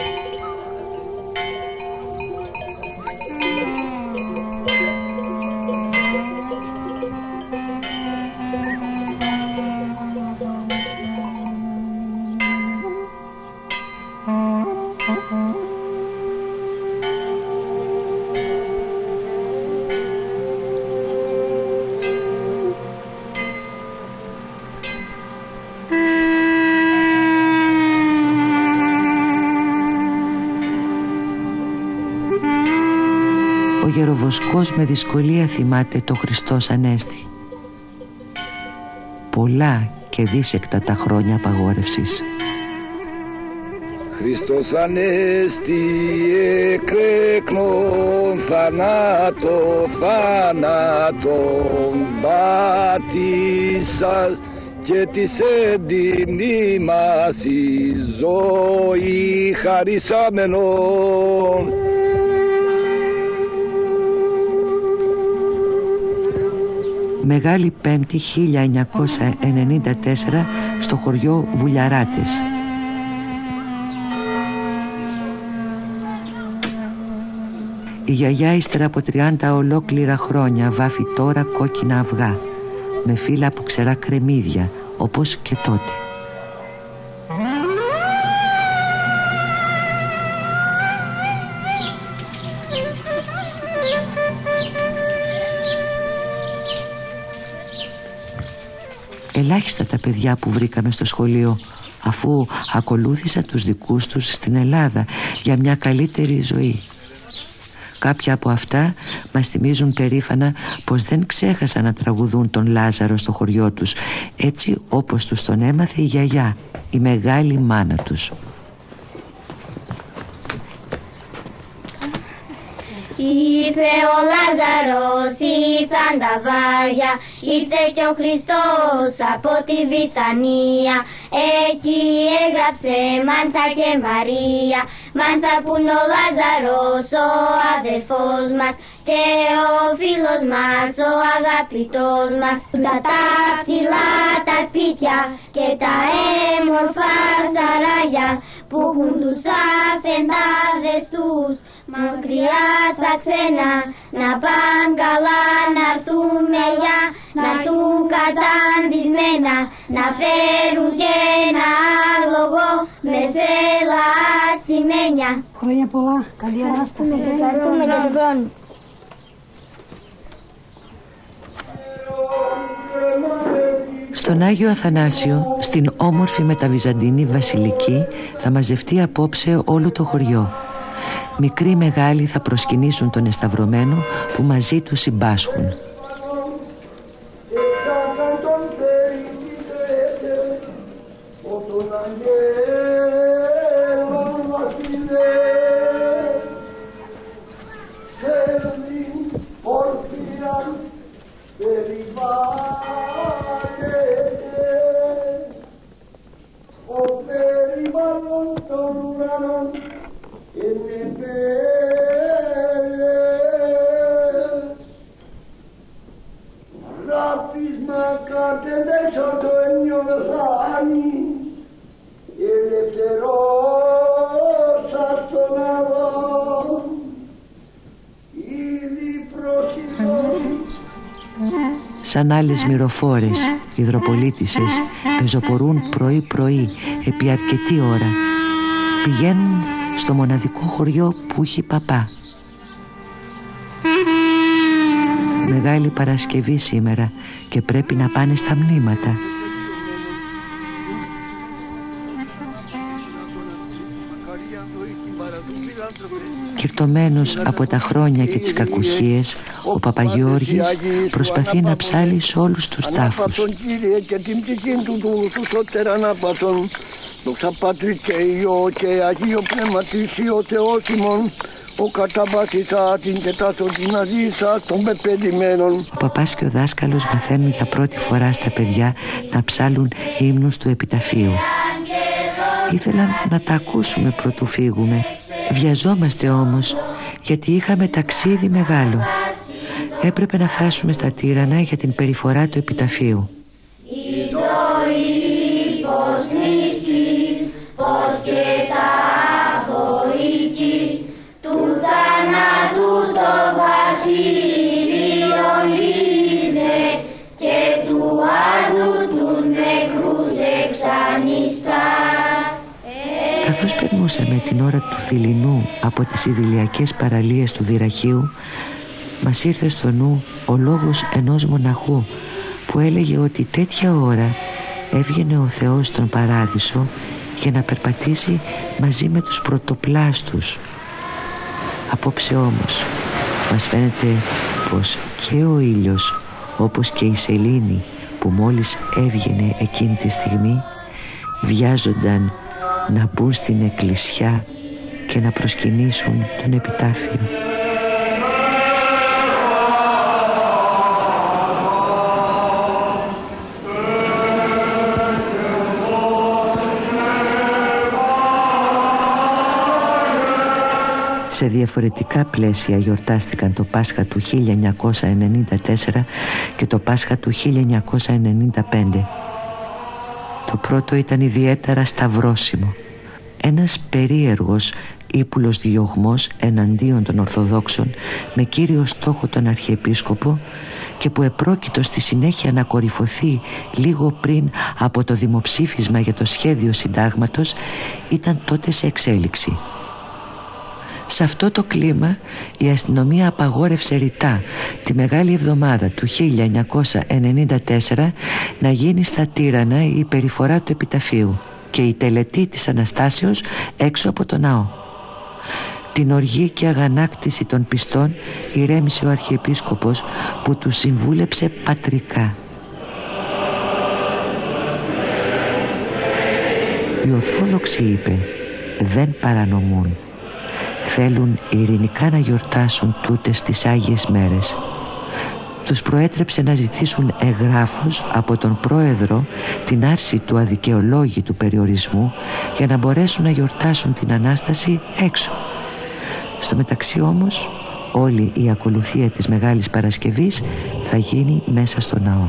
Ο Γεροβοσκός με δυσκολία θυμάται το Χριστός Ανέστη. Πολλά και δίσεκτα τα χρόνια απαγόρευσης. Χριστός Ανέστη εκρέκνον θανάτο, θάνατον πάτησας και της έντιμνη μας η ζωή χαρισάμενον. Μεγάλη Πέμπτη χίλια εννιακόσια ενενήντα τέσσερα στο χωριό Βουλιαράτες. Η γιαγιά ύστερα από τριάντα ολόκληρα χρόνια βάφει τώρα κόκκινα αυγά με φύλλα από ξερά κρεμμύδια όπως και τότε. Ελάχιστα τα παιδιά που βρήκαμε στο σχολείο, αφού ακολούθησαν τους δικούς τους στην Ελλάδα για μια καλύτερη ζωή. Κάποια από αυτά μας θυμίζουν περήφανα πως δεν ξέχασαν να τραγουδούν τον Λάζαρο στο χωριό τους, έτσι όπως τους τον έμαθε η γιαγιά, η μεγάλη μάνα τους. Ήρθε ο Λάζαρος, ήρθαν τα βάρια, ήρθε και ο Χριστός από τη Βηθανία. Εκεί έγραψε Μάρθα και Μαρία, Μάρθα που είναι ο Λάζαρος, ο αδερφός μας, και ο φίλος μας, ο αγαπητός μας. Τα τα ψηλά τα σπίτια και τα έμορφα σαράγια που έχουν τους αφεντάδες τους μακριά στα ξένα, να παν καλά να έρθουν μελιά, να έρθουν καταντισμένα, να φέρουν και ένα άλογο με σέλα ασημένια. Χρόνια πολλά, καλή Ανάσταση. Ευχαριστούμε για τον χρόνο. Στον Άγιο Αθανάσιο, στην όμορφη μεταβυζαντινή βασιλική, θα μαζευτεί απόψε όλο το χωριό. μικροί μεγάλοι θα προσκυνήσουν τον εσταυρωμένο που μαζί του συμπάσχουν. Σαν άλλες μυροφόρες, υδροπολίτισσες πεζοπορούν πρωί-πρωί επί αρκετή ώρα. Πηγαίνουν στο μοναδικό χωριό που έχει παπά. Μεγάλη Παρασκευή σήμερα και πρέπει να πάνε στα μνήματα. Κυρτωμένος από τα χρόνια και τις κακουχίες, ο Παπαγιώργης προσπαθεί να ψάλει σε όλους τους τάφους. Και την ψυχή του του σου σωτέραν άπατον, δόξα Πατρί και Υιό και Αγίο Πνεύματις ο Θεός ημών, ο καταβάσισα την τετάσο την αζήσα των πεπαιδημένων. Ο παπάς και ο δάσκαλος μαθαίνουν για πρώτη φορά στα παιδιά να ψάλουν ύμνους του επιταφείου. Ήθελαν να τα ακούσουμε πρωτού φύγουμε. Βιαζόμαστε όμως, γιατί είχαμε ταξίδι μεγάλο. Έπρεπε να φτάσουμε στα Τύρανα για την περιφορά του επιταφείου. Η ζωή πως νηστείς, πως και ταφορικής, του θανάτου το βασίλειον λύζε, και του άδου τους νεκρούς εξανιστάς. Καθώς περνούσαμε την ώρα του δειλινού από τις ιδηλιακές παραλίες του Δυραχείου, μας ήρθε στο νου ο λόγος ενός μοναχού που έλεγε ότι τέτοια ώρα έβγαινε ο Θεός στον Παράδεισο για να περπατήσει μαζί με τους πρωτοπλάστους. Απόψε όμως μας φαίνεται πως και ο ήλιος, όπως και η σελήνη που μόλις έβγαινε εκείνη τη στιγμή, βιάζονταν να μπουν στην εκκλησιά και να προσκυνήσουν τον επιτάφιο. Σε διαφορετικά πλαίσια γιορτάστηκαν το Πάσχα του χίλια εννιακόσια ενενήντα τέσσερα και το Πάσχα του χίλια εννιακόσια ενενήντα πέντε. Το πρώτο ήταν ιδιαίτερα σταυρώσιμο. Ένας περίεργος ύπουλος διωγμός εναντίον των Ορθοδόξων με κύριο στόχο τον Αρχιεπίσκοπο και που επρόκειτο στη συνέχεια να κορυφωθεί λίγο πριν από το δημοψήφισμα για το σχέδιο συντάγματος ήταν τότε σε εξέλιξη. Σε αυτό το κλίμα η αστυνομία απαγόρευσε ρητά τη Μεγάλη Εβδομάδα του χίλια εννιακόσια ενενήντα τέσσερα να γίνει στα Τύρανα η περιφορά του επιταφείου και η τελετή της Αναστάσεως έξω από το ναό. Την οργή και αγανάκτηση των πιστών ηρέμησε ο Αρχιεπίσκοπος που τους συμβούλεψε πατρικά. Οι Ορθόδοξοι, είπε, δεν παρανομούν. Θέλουν ειρηνικά να γιορτάσουν τούτες τις Άγιες μέρες. Τους προέτρεψε να ζητήσουν εγγράφως από τον πρόεδρο την άρση του αδικαιολόγητου περιορισμού για να μπορέσουν να γιορτάσουν την Ανάσταση έξω. Στο μεταξύ όμως όλη η ακολουθία της Μεγάλης Παρασκευής θα γίνει μέσα στο ναό.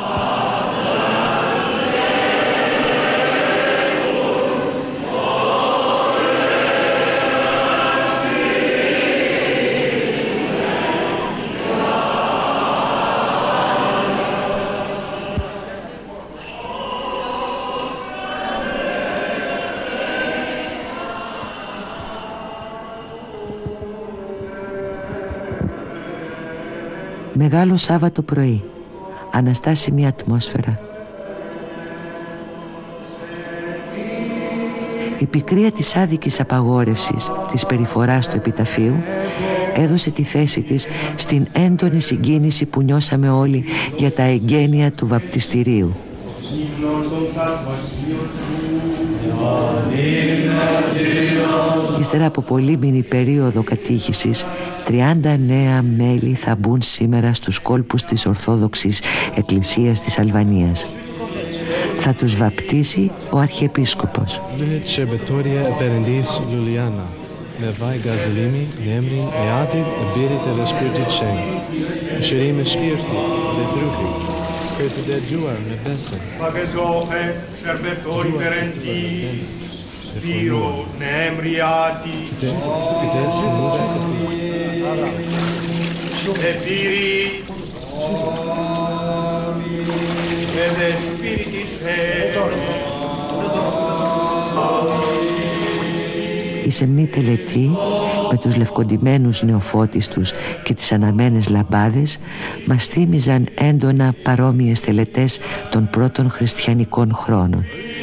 Μεγάλο Σάββατο πρωί, αναστάσιμη ατμόσφαιρα. Η πικρία της άδικης απαγόρευσης της περιφοράς του επιταφείου έδωσε τη θέση της στην έντονη συγκίνηση που νιώσαμε όλοι για τα εγγένεια του βαπτιστηρίου. Ύστερα από πολύμηνη περίοδο κατήχησης, τριάντα νέα μέλη θα μπουν σήμερα στους κόλπους της Ορθόδοξης Εκκλησίας της Αλβανίας. Θα τους βαπτίσει ο Αρχιεπίσκοπος. Me vaj gazelimi në emrin e Atit, e Birit edhe Shpirtit Shenjtë. Shërimi shpirti dhe trupi, për të dëgjuar me besëm. Pagëzohe shërbetori Perëndi, Spiro në emri i Atit, e Birit edhe Shpirtit Shenjtë. Η σεμνή τελετή με τους λευκοντυμένους νεοφώτιστους και τις αναμένες λαμπάδες μας θύμιζαν έντονα παρόμοιες τελετές των πρώτων χριστιανικών χρόνων.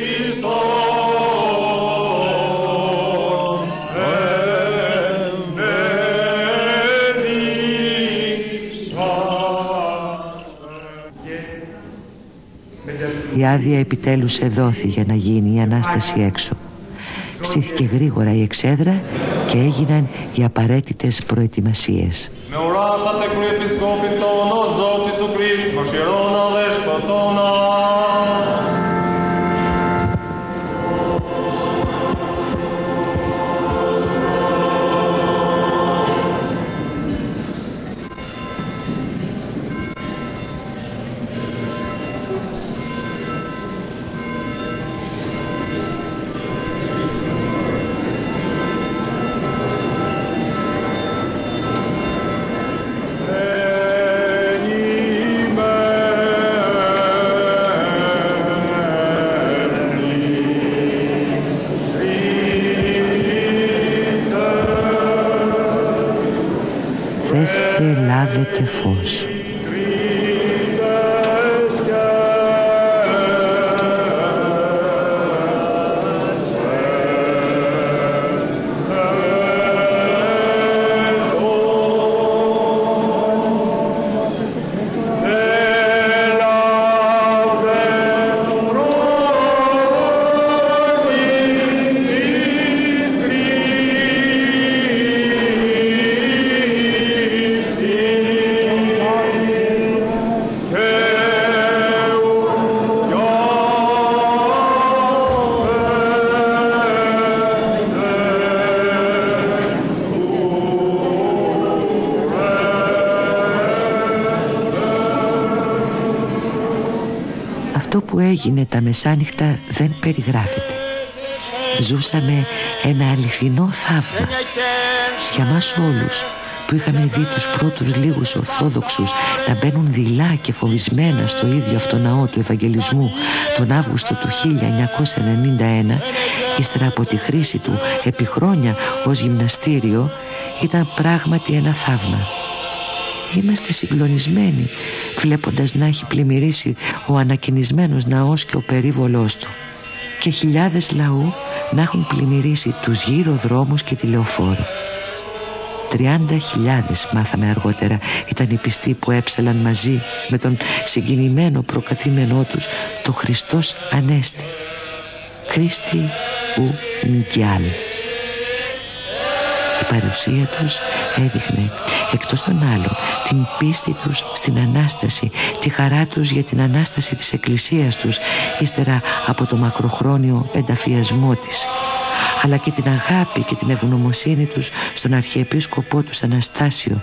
Η άδεια επιτέλους εδόθη για να γίνει η Ανάσταση έξω. Στήθηκε γρήγορα η εξέδρα και έγιναν οι απαραίτητες προετοιμασίες. Με οράτατε κρυεπισκόπη τόνο, ζώπη σου Κρίστ, μαχαιρώνα δεσποτώνα. Λάβετε φως. Αυτό που έγινε τα μεσάνυχτα δεν περιγράφεται. Ζούσαμε ένα αληθινό θαύμα. Για μας όλους που είχαμε δει τους πρώτους λίγους Ορθόδοξους να μπαίνουν δειλά και φοβισμένα στο ίδιο αυτό ναό του Ευαγγελισμού τον Αύγουστο του χίλια εννιακόσια ενενήντα ένα, ύστερα από τη χρήση του επί χρόνια ως γυμναστήριο, ήταν πράγματι ένα θαύμα. Είμαστε συγκλονισμένοι βλέποντας να έχει πλημμυρίσει ο ανακοινισμένος ναός και ο περίβολός του και χιλιάδες λαού να έχουν πλημμυρίσει τους γύρω δρόμους και τη λεωφόρο. Τριάντα χιλιάδες, μάθαμε αργότερα, ήταν οι πιστοί που έψαλαν μαζί με τον συγκινημένο προκαθήμενό τους το Χριστός Ανέστη. Κρίστη ου νικιάλ. Η παρουσία τους έδειχνε εκτός των άλλων την πίστη τους στην Ανάσταση, τη χαρά τους για την Ανάσταση της Εκκλησίας τους ύστερα από το μακροχρόνιο ενταφιασμό της, αλλά και την αγάπη και την ευγνωμοσύνη τους στον Αρχιεπίσκοπό τους Αναστάσιο.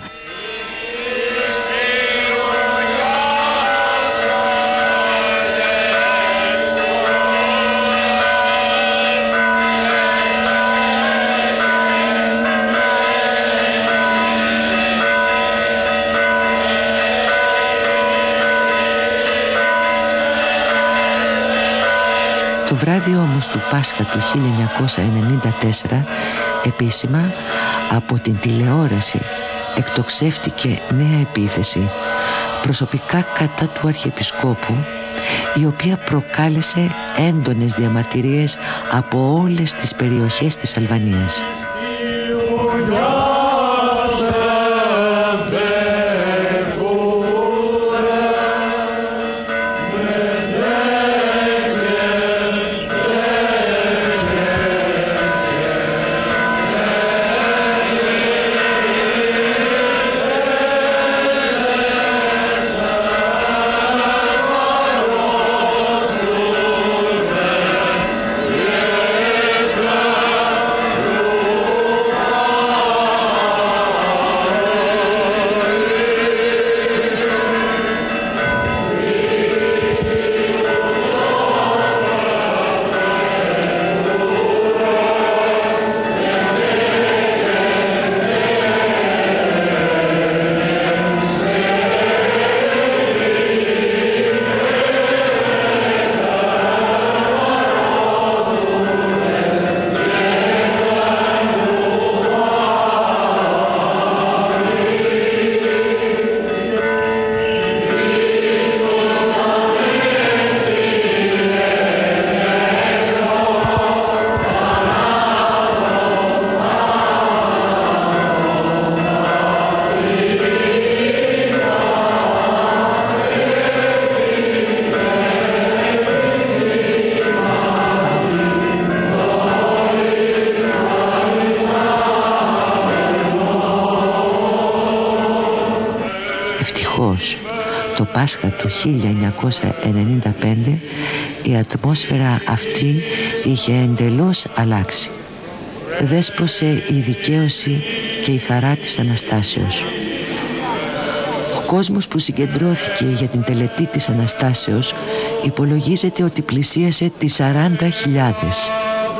Το βράδυ όμως του Πάσχα του χίλια εννιακόσια ενενήντα τέσσερα, επίσημα από την τηλεόραση εκτοξεύτηκε νέα επίθεση προσωπικά κατά του Αρχιεπισκόπου η οποία προκάλεσε έντονες διαμαρτυρίες από όλες τις περιοχές της Αλβανίας. Το Πάσχα του χίλια εννιακόσια ενενήντα πέντε η ατμόσφαιρα αυτή είχε εντελώς αλλάξει. Δέσπωσε η δικαίωση και η χαρά της Αναστάσεως. Ο κόσμος που συγκεντρώθηκε για την τελετή της Αναστάσεως υπολογίζεται ότι πλησίασε τις σαράντα χιλιάδες.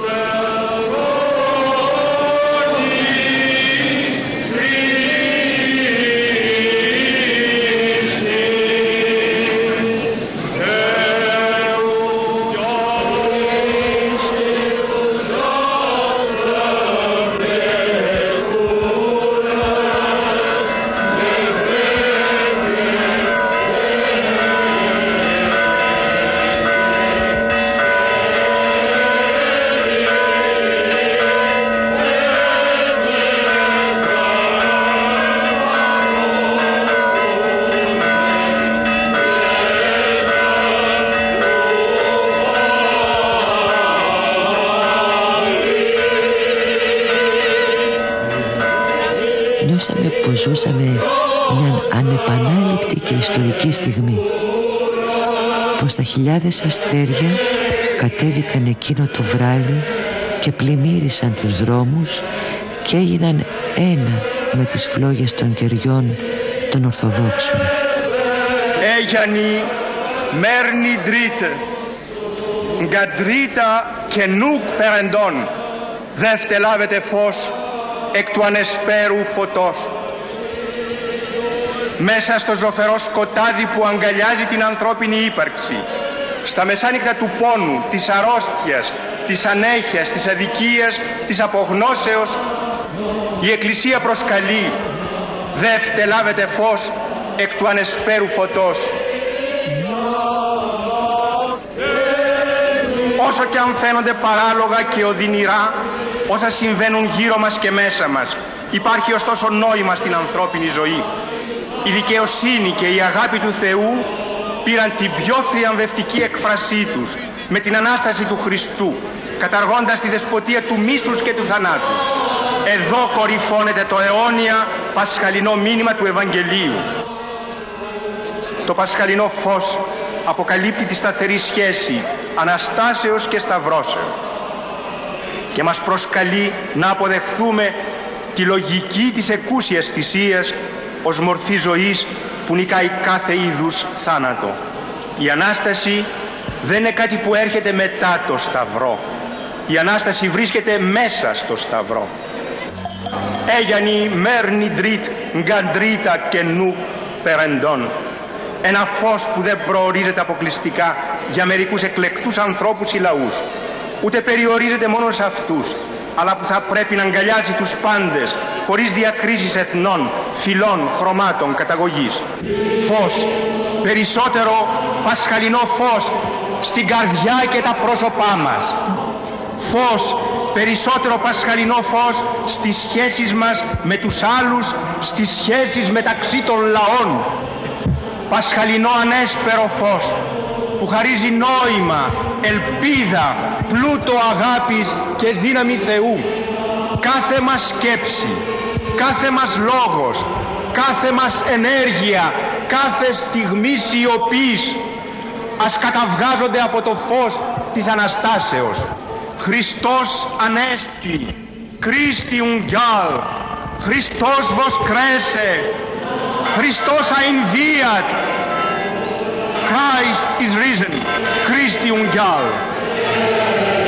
Νιώσαμε πως ζούσαμε μια ανεπανάληπτη και ιστορική στιγμή. Πως τα χιλιάδες αστέρια κατέβηκαν εκείνο το βράδυ και πλημμύρισαν τους δρόμους και έγιναν ένα με τις φλόγες των κεριών των Ορθοδόξων. Έγιανι μέρνη ντρίτε, γκαντρίτα και νουκ περεντών, δεύτε λάβετε φως εκ του ανεσπέρου φωτός. Μέσα στο ζωφερό σκοτάδι που αγκαλιάζει την ανθρώπινη ύπαρξη, στα μεσάνυχτα του πόνου, της αρρώστιας, της ανέχειας, της αδικίας, της απογνώσεως, η Εκκλησία προσκαλεί, δεύτε λάβετε φως εκ του ανεσπέρου φωτός. Όσο και αν φαίνονται παράλογα και οδυνηρά όσα συμβαίνουν γύρω μας και μέσα μας, υπάρχει ωστόσο νόημα στην ανθρώπινη ζωή. Η δικαιοσύνη και η αγάπη του Θεού πήραν την πιο θριαμβευτική έκφρασή τους με την Ανάσταση του Χριστού, καταργώντας τη δεσποτεία του μίσους και του θανάτου. Εδώ κορυφώνεται το αιώνια πασχαλινό μήνυμα του Ευαγγελίου. Το πασχαλινό φως αποκαλύπτει τη σταθερή σχέση Αναστάσεως και Σταυρώσεως και μας προσκαλεί να αποδεχθούμε τη λογική της εκούσιας θυσίας ως μορφή ζωής που νικάει κάθε είδους θάνατο. Η Ανάσταση δεν είναι κάτι που έρχεται μετά το Σταυρό. Η Ανάσταση βρίσκεται μέσα στο Σταυρό. Έγιανι μέρνη ντρίτ γκαντρίτα και νου περεντών. Ένα φως που δεν προορίζεται αποκλειστικά για μερικούς εκλεκτούς ανθρώπους ή λαούς, ούτε περιορίζεται μόνο σε αυτούς, αλλά που θα πρέπει να αγκαλιάζει τους πάντες, χωρίς διακρίσεις εθνών, φυλών, χρωμάτων, καταγωγής. Φως περισσότερο πασχαλινό φως στην καρδιά και τα πρόσωπά μας. Φως, περισσότερο πασχαλινό φως στις σχέσεις μας με τους άλλους, στις σχέσεις μεταξύ των λαών. Πασχαλινό ανέσπερο φως που χαρίζει νόημα, ελπίδα, πλούτο αγάπης και δύναμη Θεού. Κάθε μας σκέψη, κάθε μας λόγος, κάθε μας ενέργεια, κάθε στιγμή σιωπής ας καταβγάζονται από το φως της Αναστάσεως. Χριστός Ανέστη, Christium Gall, Χριστός Voskρесе, Χριστός αηνδίατ, Christ is risen, Christium Gall.